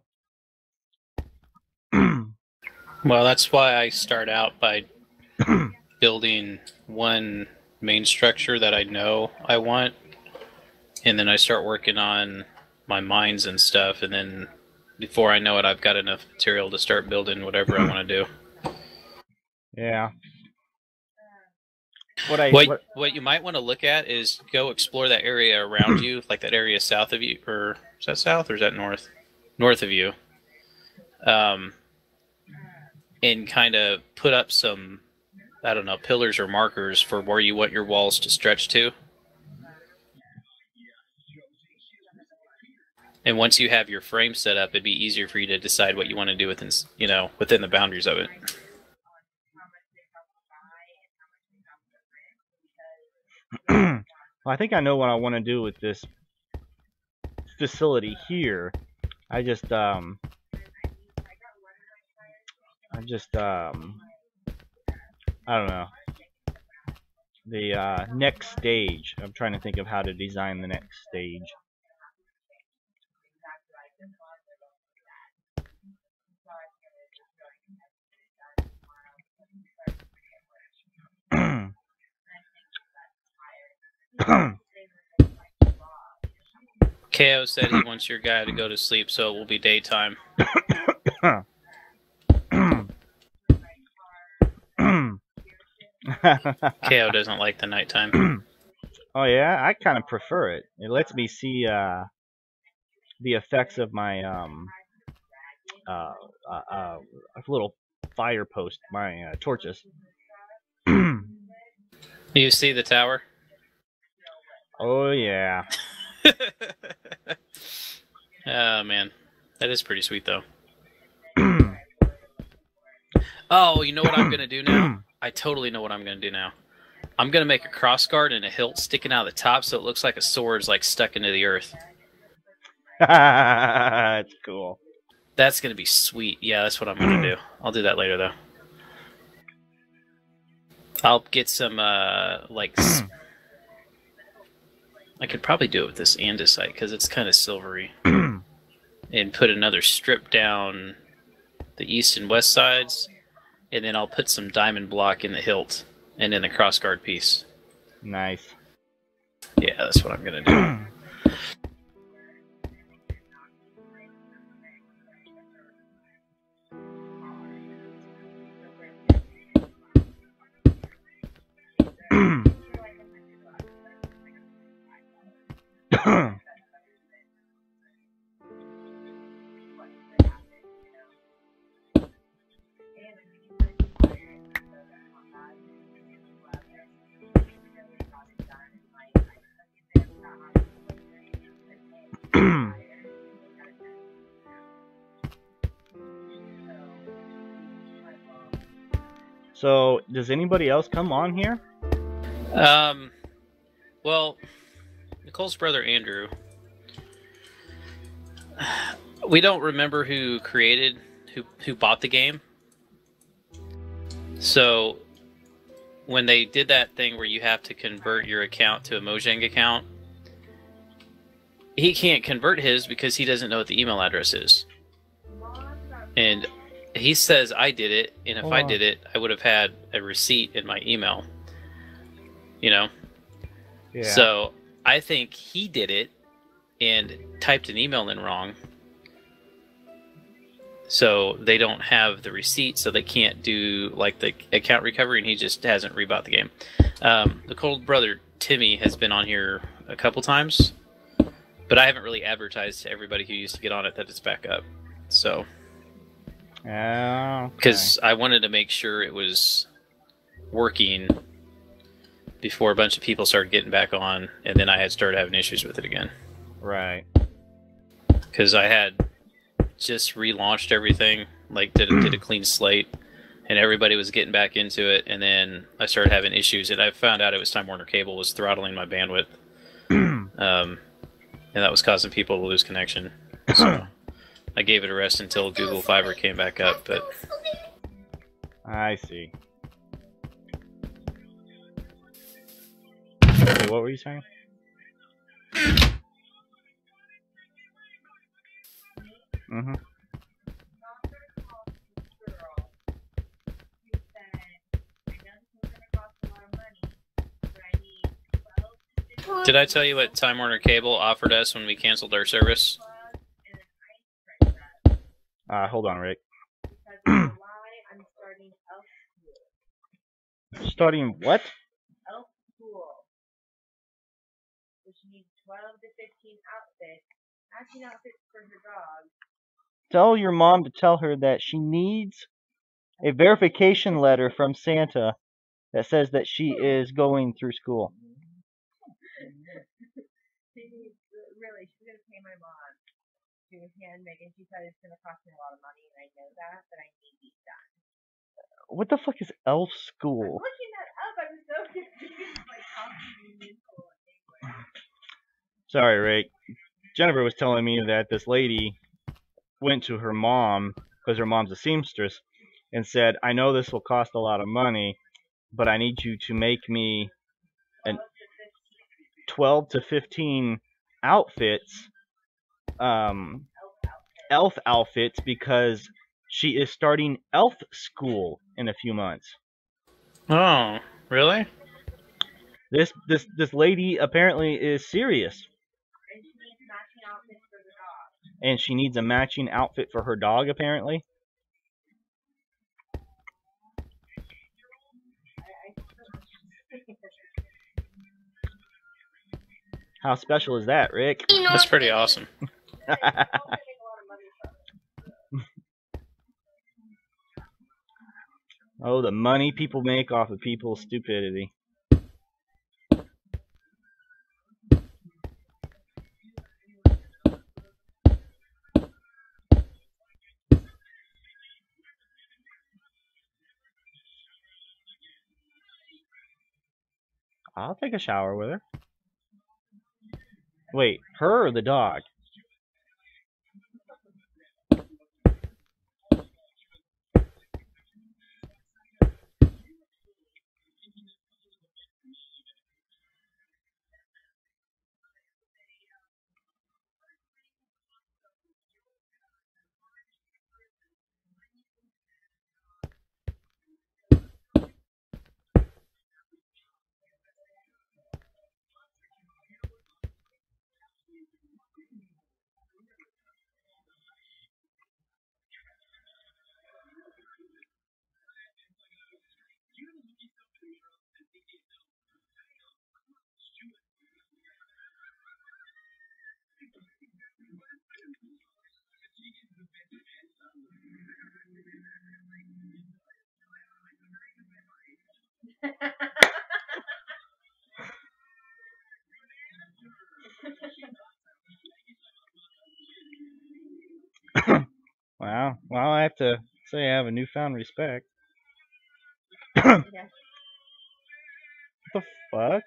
Well, that's why I start out by building one main structure that I know I want, and then I start working on my mines and stuff, and then before I know it, I've got enough material to start building whatever I want to do. Yeah. What you might want to look at is go explore that area around you, like that area south of you, or is that south or is that north? North of you. And kind of put up some, I don't know, pillars or markers for where you want your walls to stretch to. And once you have your frame set up, it'd be easier for you to decide what you want to do within, within the boundaries of it. Well, I think I know what I want to do with this facility here. I don't know. The next stage. I'm trying to think of how to design the next stage. KO said he wants your guy to go to sleep, so it will be daytime. KO doesn't like the nighttime. Oh yeah, I kind of prefer it. It lets me see the effects of my little fire post, my torches. You see the tower? Oh yeah. Oh man, that is pretty sweet though. Oh, you know what I'm gonna do now? I totally know what I'm gonna do now. I'm gonna make a crossguard and a hilt sticking out of the top, so it looks like a sword's like stuck into the earth. That's cool. That's gonna be sweet. Yeah, that's what I'm gonna do. I'll do that later though. I'll get some I could probably do it with this andesite because it's kind of silvery, and put another strip down the east and west sides, and then I'll put some diamond block in the hilt and in the crossguard piece. Nice. Yeah, that's what I'm gonna do. So, does anybody else come on here? Well, Nicole's brother Andrew. We don't remember who bought the game. So, when they did that thing where you have to convert your account to a Mojang account, he can't convert his because he doesn't know what the email address is. And he says I did it, and if I did it, I would have had a receipt in my email. Yeah. So I think he did it and typed an email in wrong. So they don't have the receipt, so they can't do like the account recovery, and he just hasn't rebought the game. Nicole's brother Timmy has been on here a couple times, but I haven't really advertised to everybody who used to get on it that it's back up. So. Because I wanted to make sure it was working before a bunch of people started getting back on, and then I had started having issues with it again. Right. Because I had just relaunched everything, like did a clean slate, and everybody was getting back into it, and then I started having issues, and I found out it was Time Warner Cable was throttling my bandwidth, and that was causing people to lose connection. So I gave it a rest until Google Fiber came back up. But I see. Okay, what were you saying? Mm-hmm. did I tell you what Time Warner Cable offered us when we canceled our service? Hold on, Rick. I'm starting elf school. Starting what? Elf school. So she needs 12 to 15 outfits. Matching outfits for her dog. Tell your mom to tell her that she needs a verification letter from Santa that says that she is going through school. She needs, really, she's going to pay my mom to hand make it. She said it's going to cost me a lot of money, and I know that, but I need these done. What the fuck is elf I'm school? looking that up. I was so confused. Like, Sorry, Rick. Jennifer was telling me that this lady went to her mom, because her mom's a seamstress, and said, I know this will cost a lot of money, but I need you to make me an 12 to 15 outfits, elf outfits, because she is starting elf school in a few months. Oh, really? This lady apparently is serious. And she needs matching outfits for the dog. And she needs a matching outfit for her dog, apparently. How special is that, Rick? That's pretty awesome. Oh, the money people make off of people's stupidity. I'll take a shower with her. Wait, her or the dog? Wow. Well, I have to say I have a newfound respect. Yeah. What the fuck?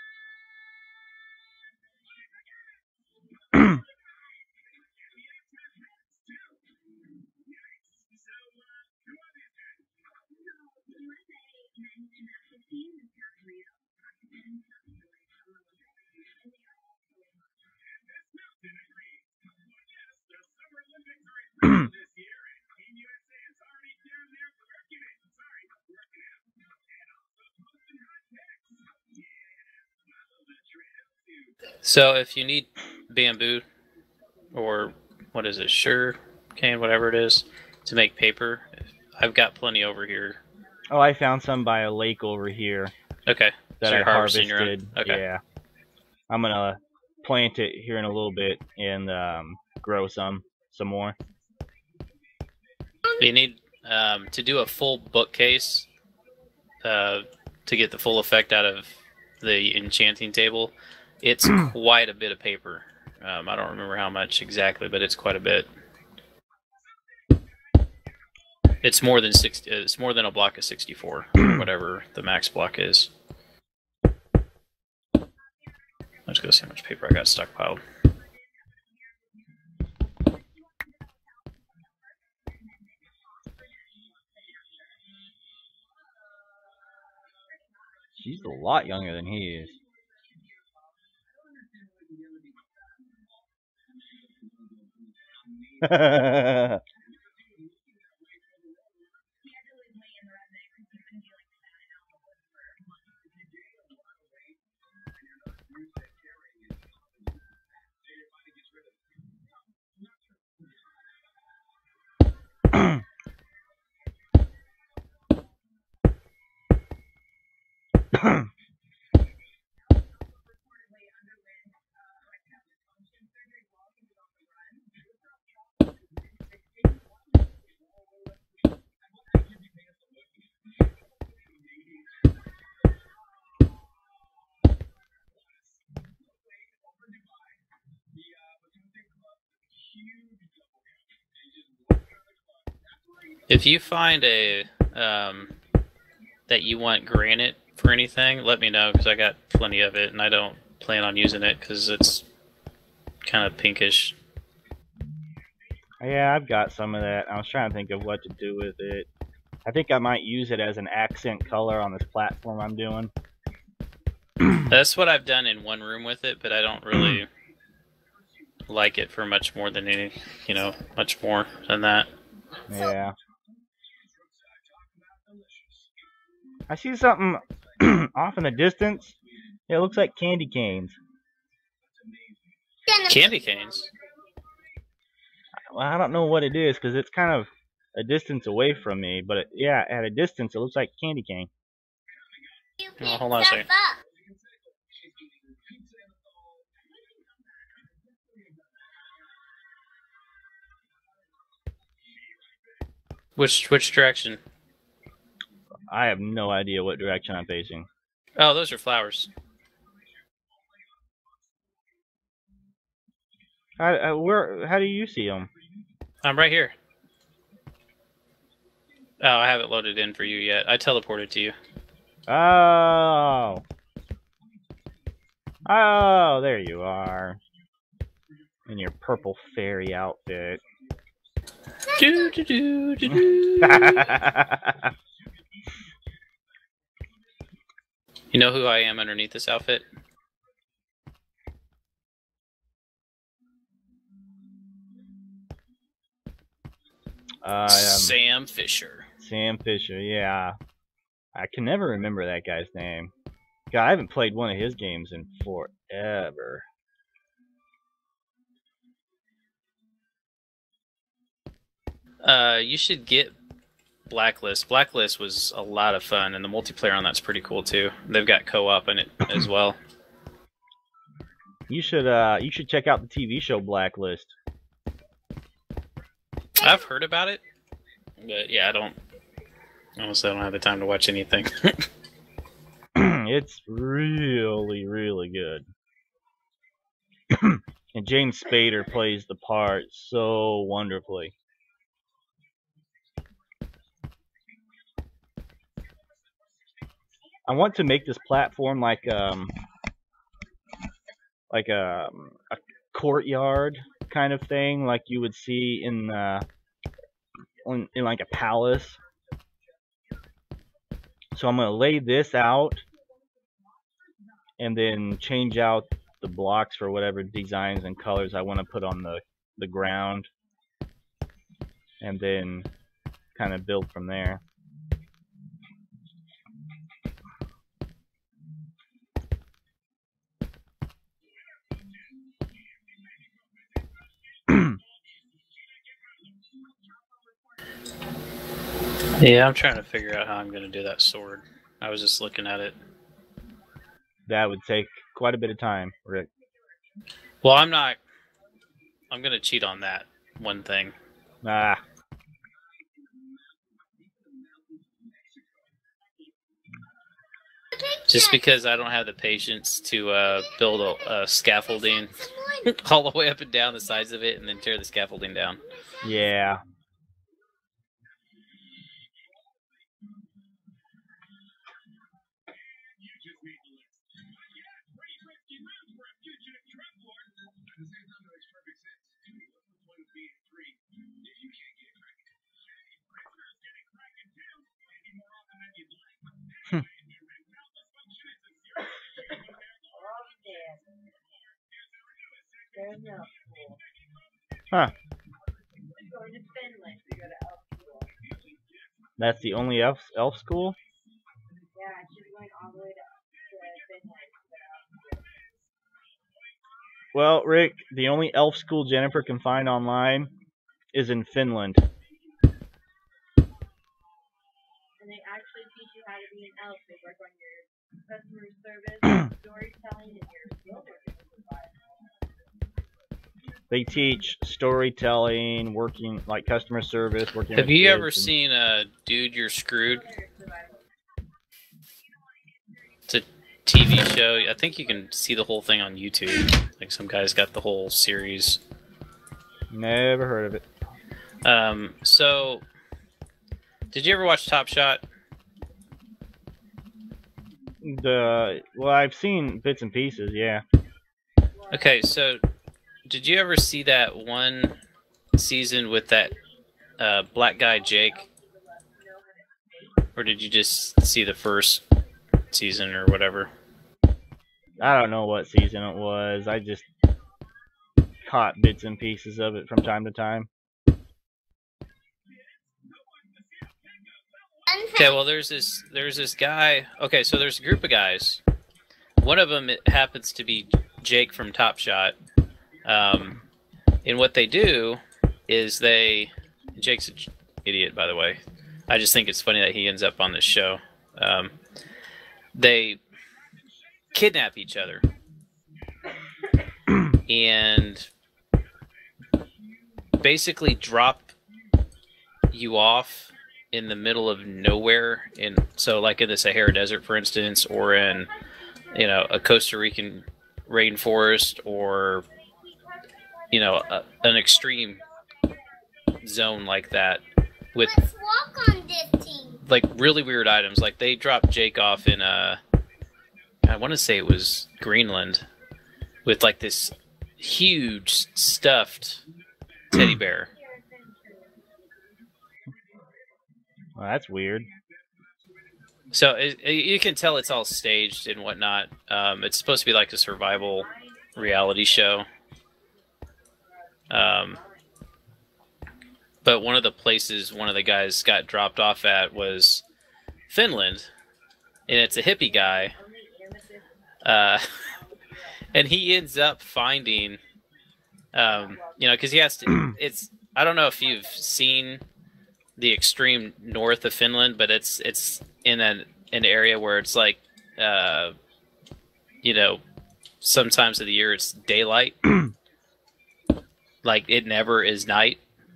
So if you need bamboo, or what is it, sugar cane, whatever it is, to make paper, I've got plenty over here. Oh, I found some by a lake over here Okay. that So I you're harvesting harvested. your own? Okay. Yeah. I'm gonna plant it here in a little bit and grow some more. You need to do a full bookcase to get the full effect out of the enchanting table. It's quite a bit of paper. I don't remember how much exactly, but it's quite a bit. It's more than 60. It's more than a block of 64, whatever the max block is. Let's go see how much paper I got stockpiled. a lot younger than he is. If you find a that you want granite for anything, let me know because I got plenty of it and I don't plan on using it because it's kind of pinkish. Yeah, I've got some of that. I was trying to think of what to do with it. I think I might use it as an accent color on this platform I'm doing. That's what I've done in one room with it, but I don't really like it for much more than any, much more than that. Yeah. I see something off in the distance. It looks like candy canes. Candy canes? Well, I don't know what it is because it's kind of a distance away from me. But yeah, at a distance, it looks like candy cane. Oh, hold on a second. Which direction? I have no idea what direction I'm facing. Oh, those are flowers. How do you see them? I'm right here. Oh, I haven't loaded in for you yet. I teleported to you. Oh. Oh, there you are. In your purple fairy outfit. Do, do, do, do, do. You know who I am underneath this outfit? Sam Fisher. Sam Fisher, yeah. I can never remember that guy's name. God, I haven't played one of his games in forever. You should get Blacklist. Blacklist was a lot of fun, and the multiplayer on that's pretty cool too. They've got co-op in it as well. You should check out the TV show Blacklist. I've heard about it, but yeah, honestly, I don't have the time to watch anything. It's really, really good. And James Spader plays the part so wonderfully. I want to make this platform like a courtyard kind of thing, like you would see in like a palace. So I'm gonna lay this out and then change out the blocks for whatever designs and colors I want to put on the ground, and then kind of build from there. Yeah, I'm trying to figure out how I'm going to do that sword. I was just looking at it. That would take quite a bit of time, Rick. Well, I'm not. I'm going to cheat on that one thing. Ah. Just because I don't have the patience to build a scaffolding all the way up and down the sides of it and then tear the scaffolding down. Yeah. There's no school. Huh. Going to Finland to go to elf school. That's the only elf school? Yeah, she's going all the way to Finland. Well, Rick, the only elf school Jennifer can find online is in Finland. And they actually teach you how to be an elf. They work on your customer service, storytelling, and your skill working. They teach storytelling, working like customer service, working. Have with you kids ever seen Dude, You're Screwed? It's a TV show. I think you can see the whole thing on YouTube. Like some guy's got the whole series. Never heard of it. So, did you ever watch Top Shot? Well, I've seen bits and pieces. Yeah. Okay, so did you ever see that one season with that black guy Jake, or did you just see the first season or whatever? I don't know what season it was. I just caught bits and pieces of it from time to time. Okay, well there's this guy. Okay, so there's a group of guys. One of them happens to be Jake from Top Shot. And what they do is Jake's an idiot, by the way. I just think it's funny that he ends up on this show. They kidnap each other and basically drop you off in the middle of nowhere, so like in the Sahara Desert, for instance, or in a Costa Rican rainforest, or an extreme zone like that, with like really weird items. Like they dropped Jake off in I want to say it was Greenland, with like this huge stuffed teddy bear. Well, that's weird. So you can tell it's all staged and whatnot. It's supposed to be like a survival reality show. But one of the places one of the guys got dropped off at was Finland, and it's a hippie guy. And he ends up finding, because he has to. I don't know if you've seen the extreme north of Finland, but it's in an area where it's like, sometimes of the year it's daylight. Like it never is night.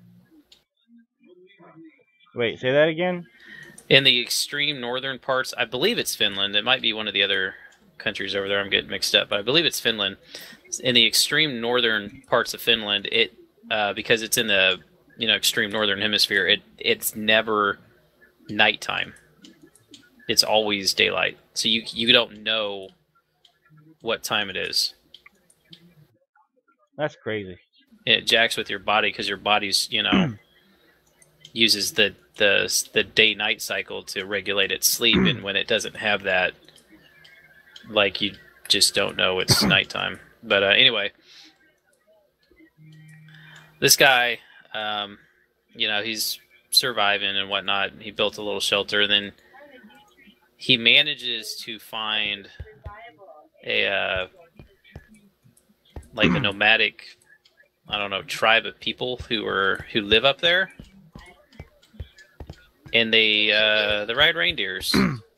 Wait, say that again? In the extreme northern parts, I believe it's Finland. It might be one of the other countries over there. I'm getting mixed up, but I believe it's Finland. In the extreme northern parts of Finland, because it's in the extreme northern hemisphere, it's never nighttime. It's always daylight. So you don't know what time it is. That's crazy. It jacks with your body because your body's uses the day-night cycle to regulate its sleep, and when it doesn't have that, like, you just don't know it's nighttime. But anyway, this guy, he's surviving and whatnot. He built a little shelter, and then he manages to find a nomadic, tribe of people who live up there, and they ride reindeers.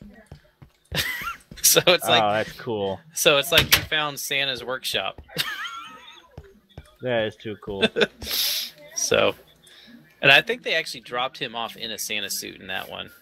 So it's like, oh, that's cool. So it's like you found Santa's workshop. That is too cool. So, and I think they actually dropped him off in a Santa suit in that one.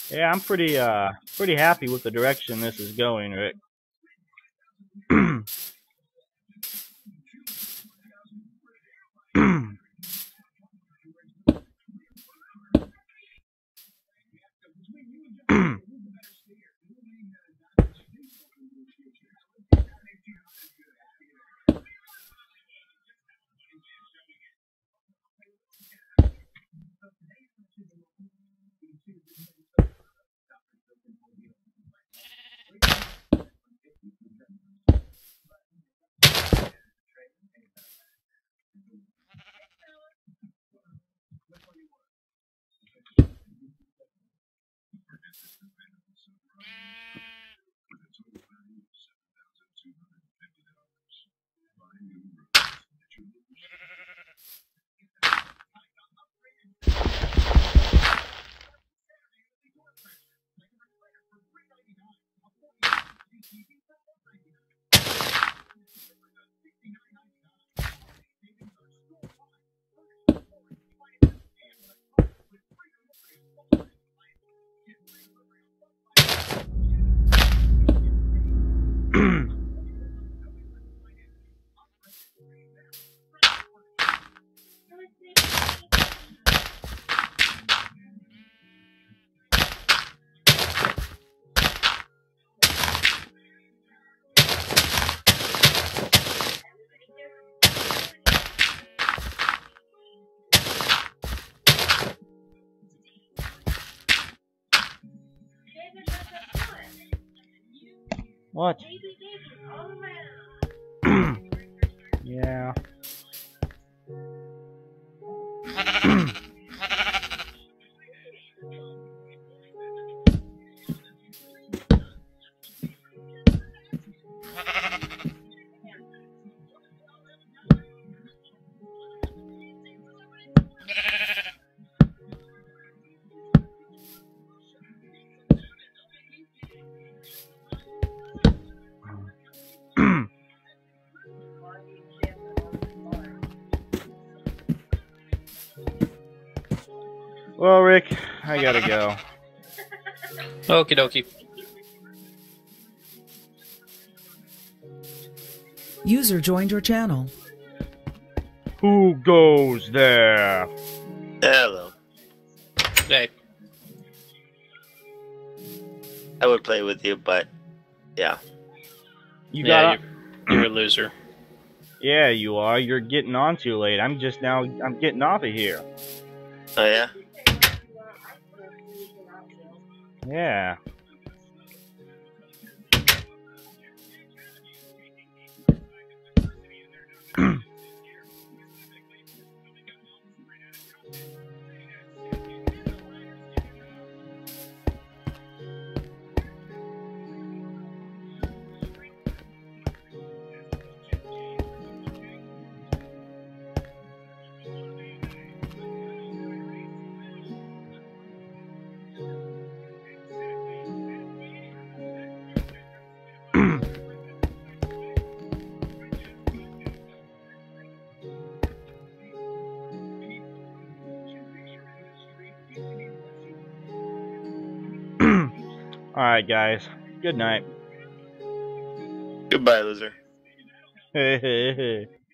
Yeah, I'm pretty happy with the direction this is going, Rick. What? Yeah. Well, Rick, I gotta go. Okie dokie. User joined your channel. Who goes there? Hello. Hey, I would play with you, but yeah. You yeah, got? you're a loser. Yeah, you are. You're getting on too late. I'm getting off of here. Oh yeah. Yeah. All right, guys. Good night. Goodbye, loser. Hey, hey, hey.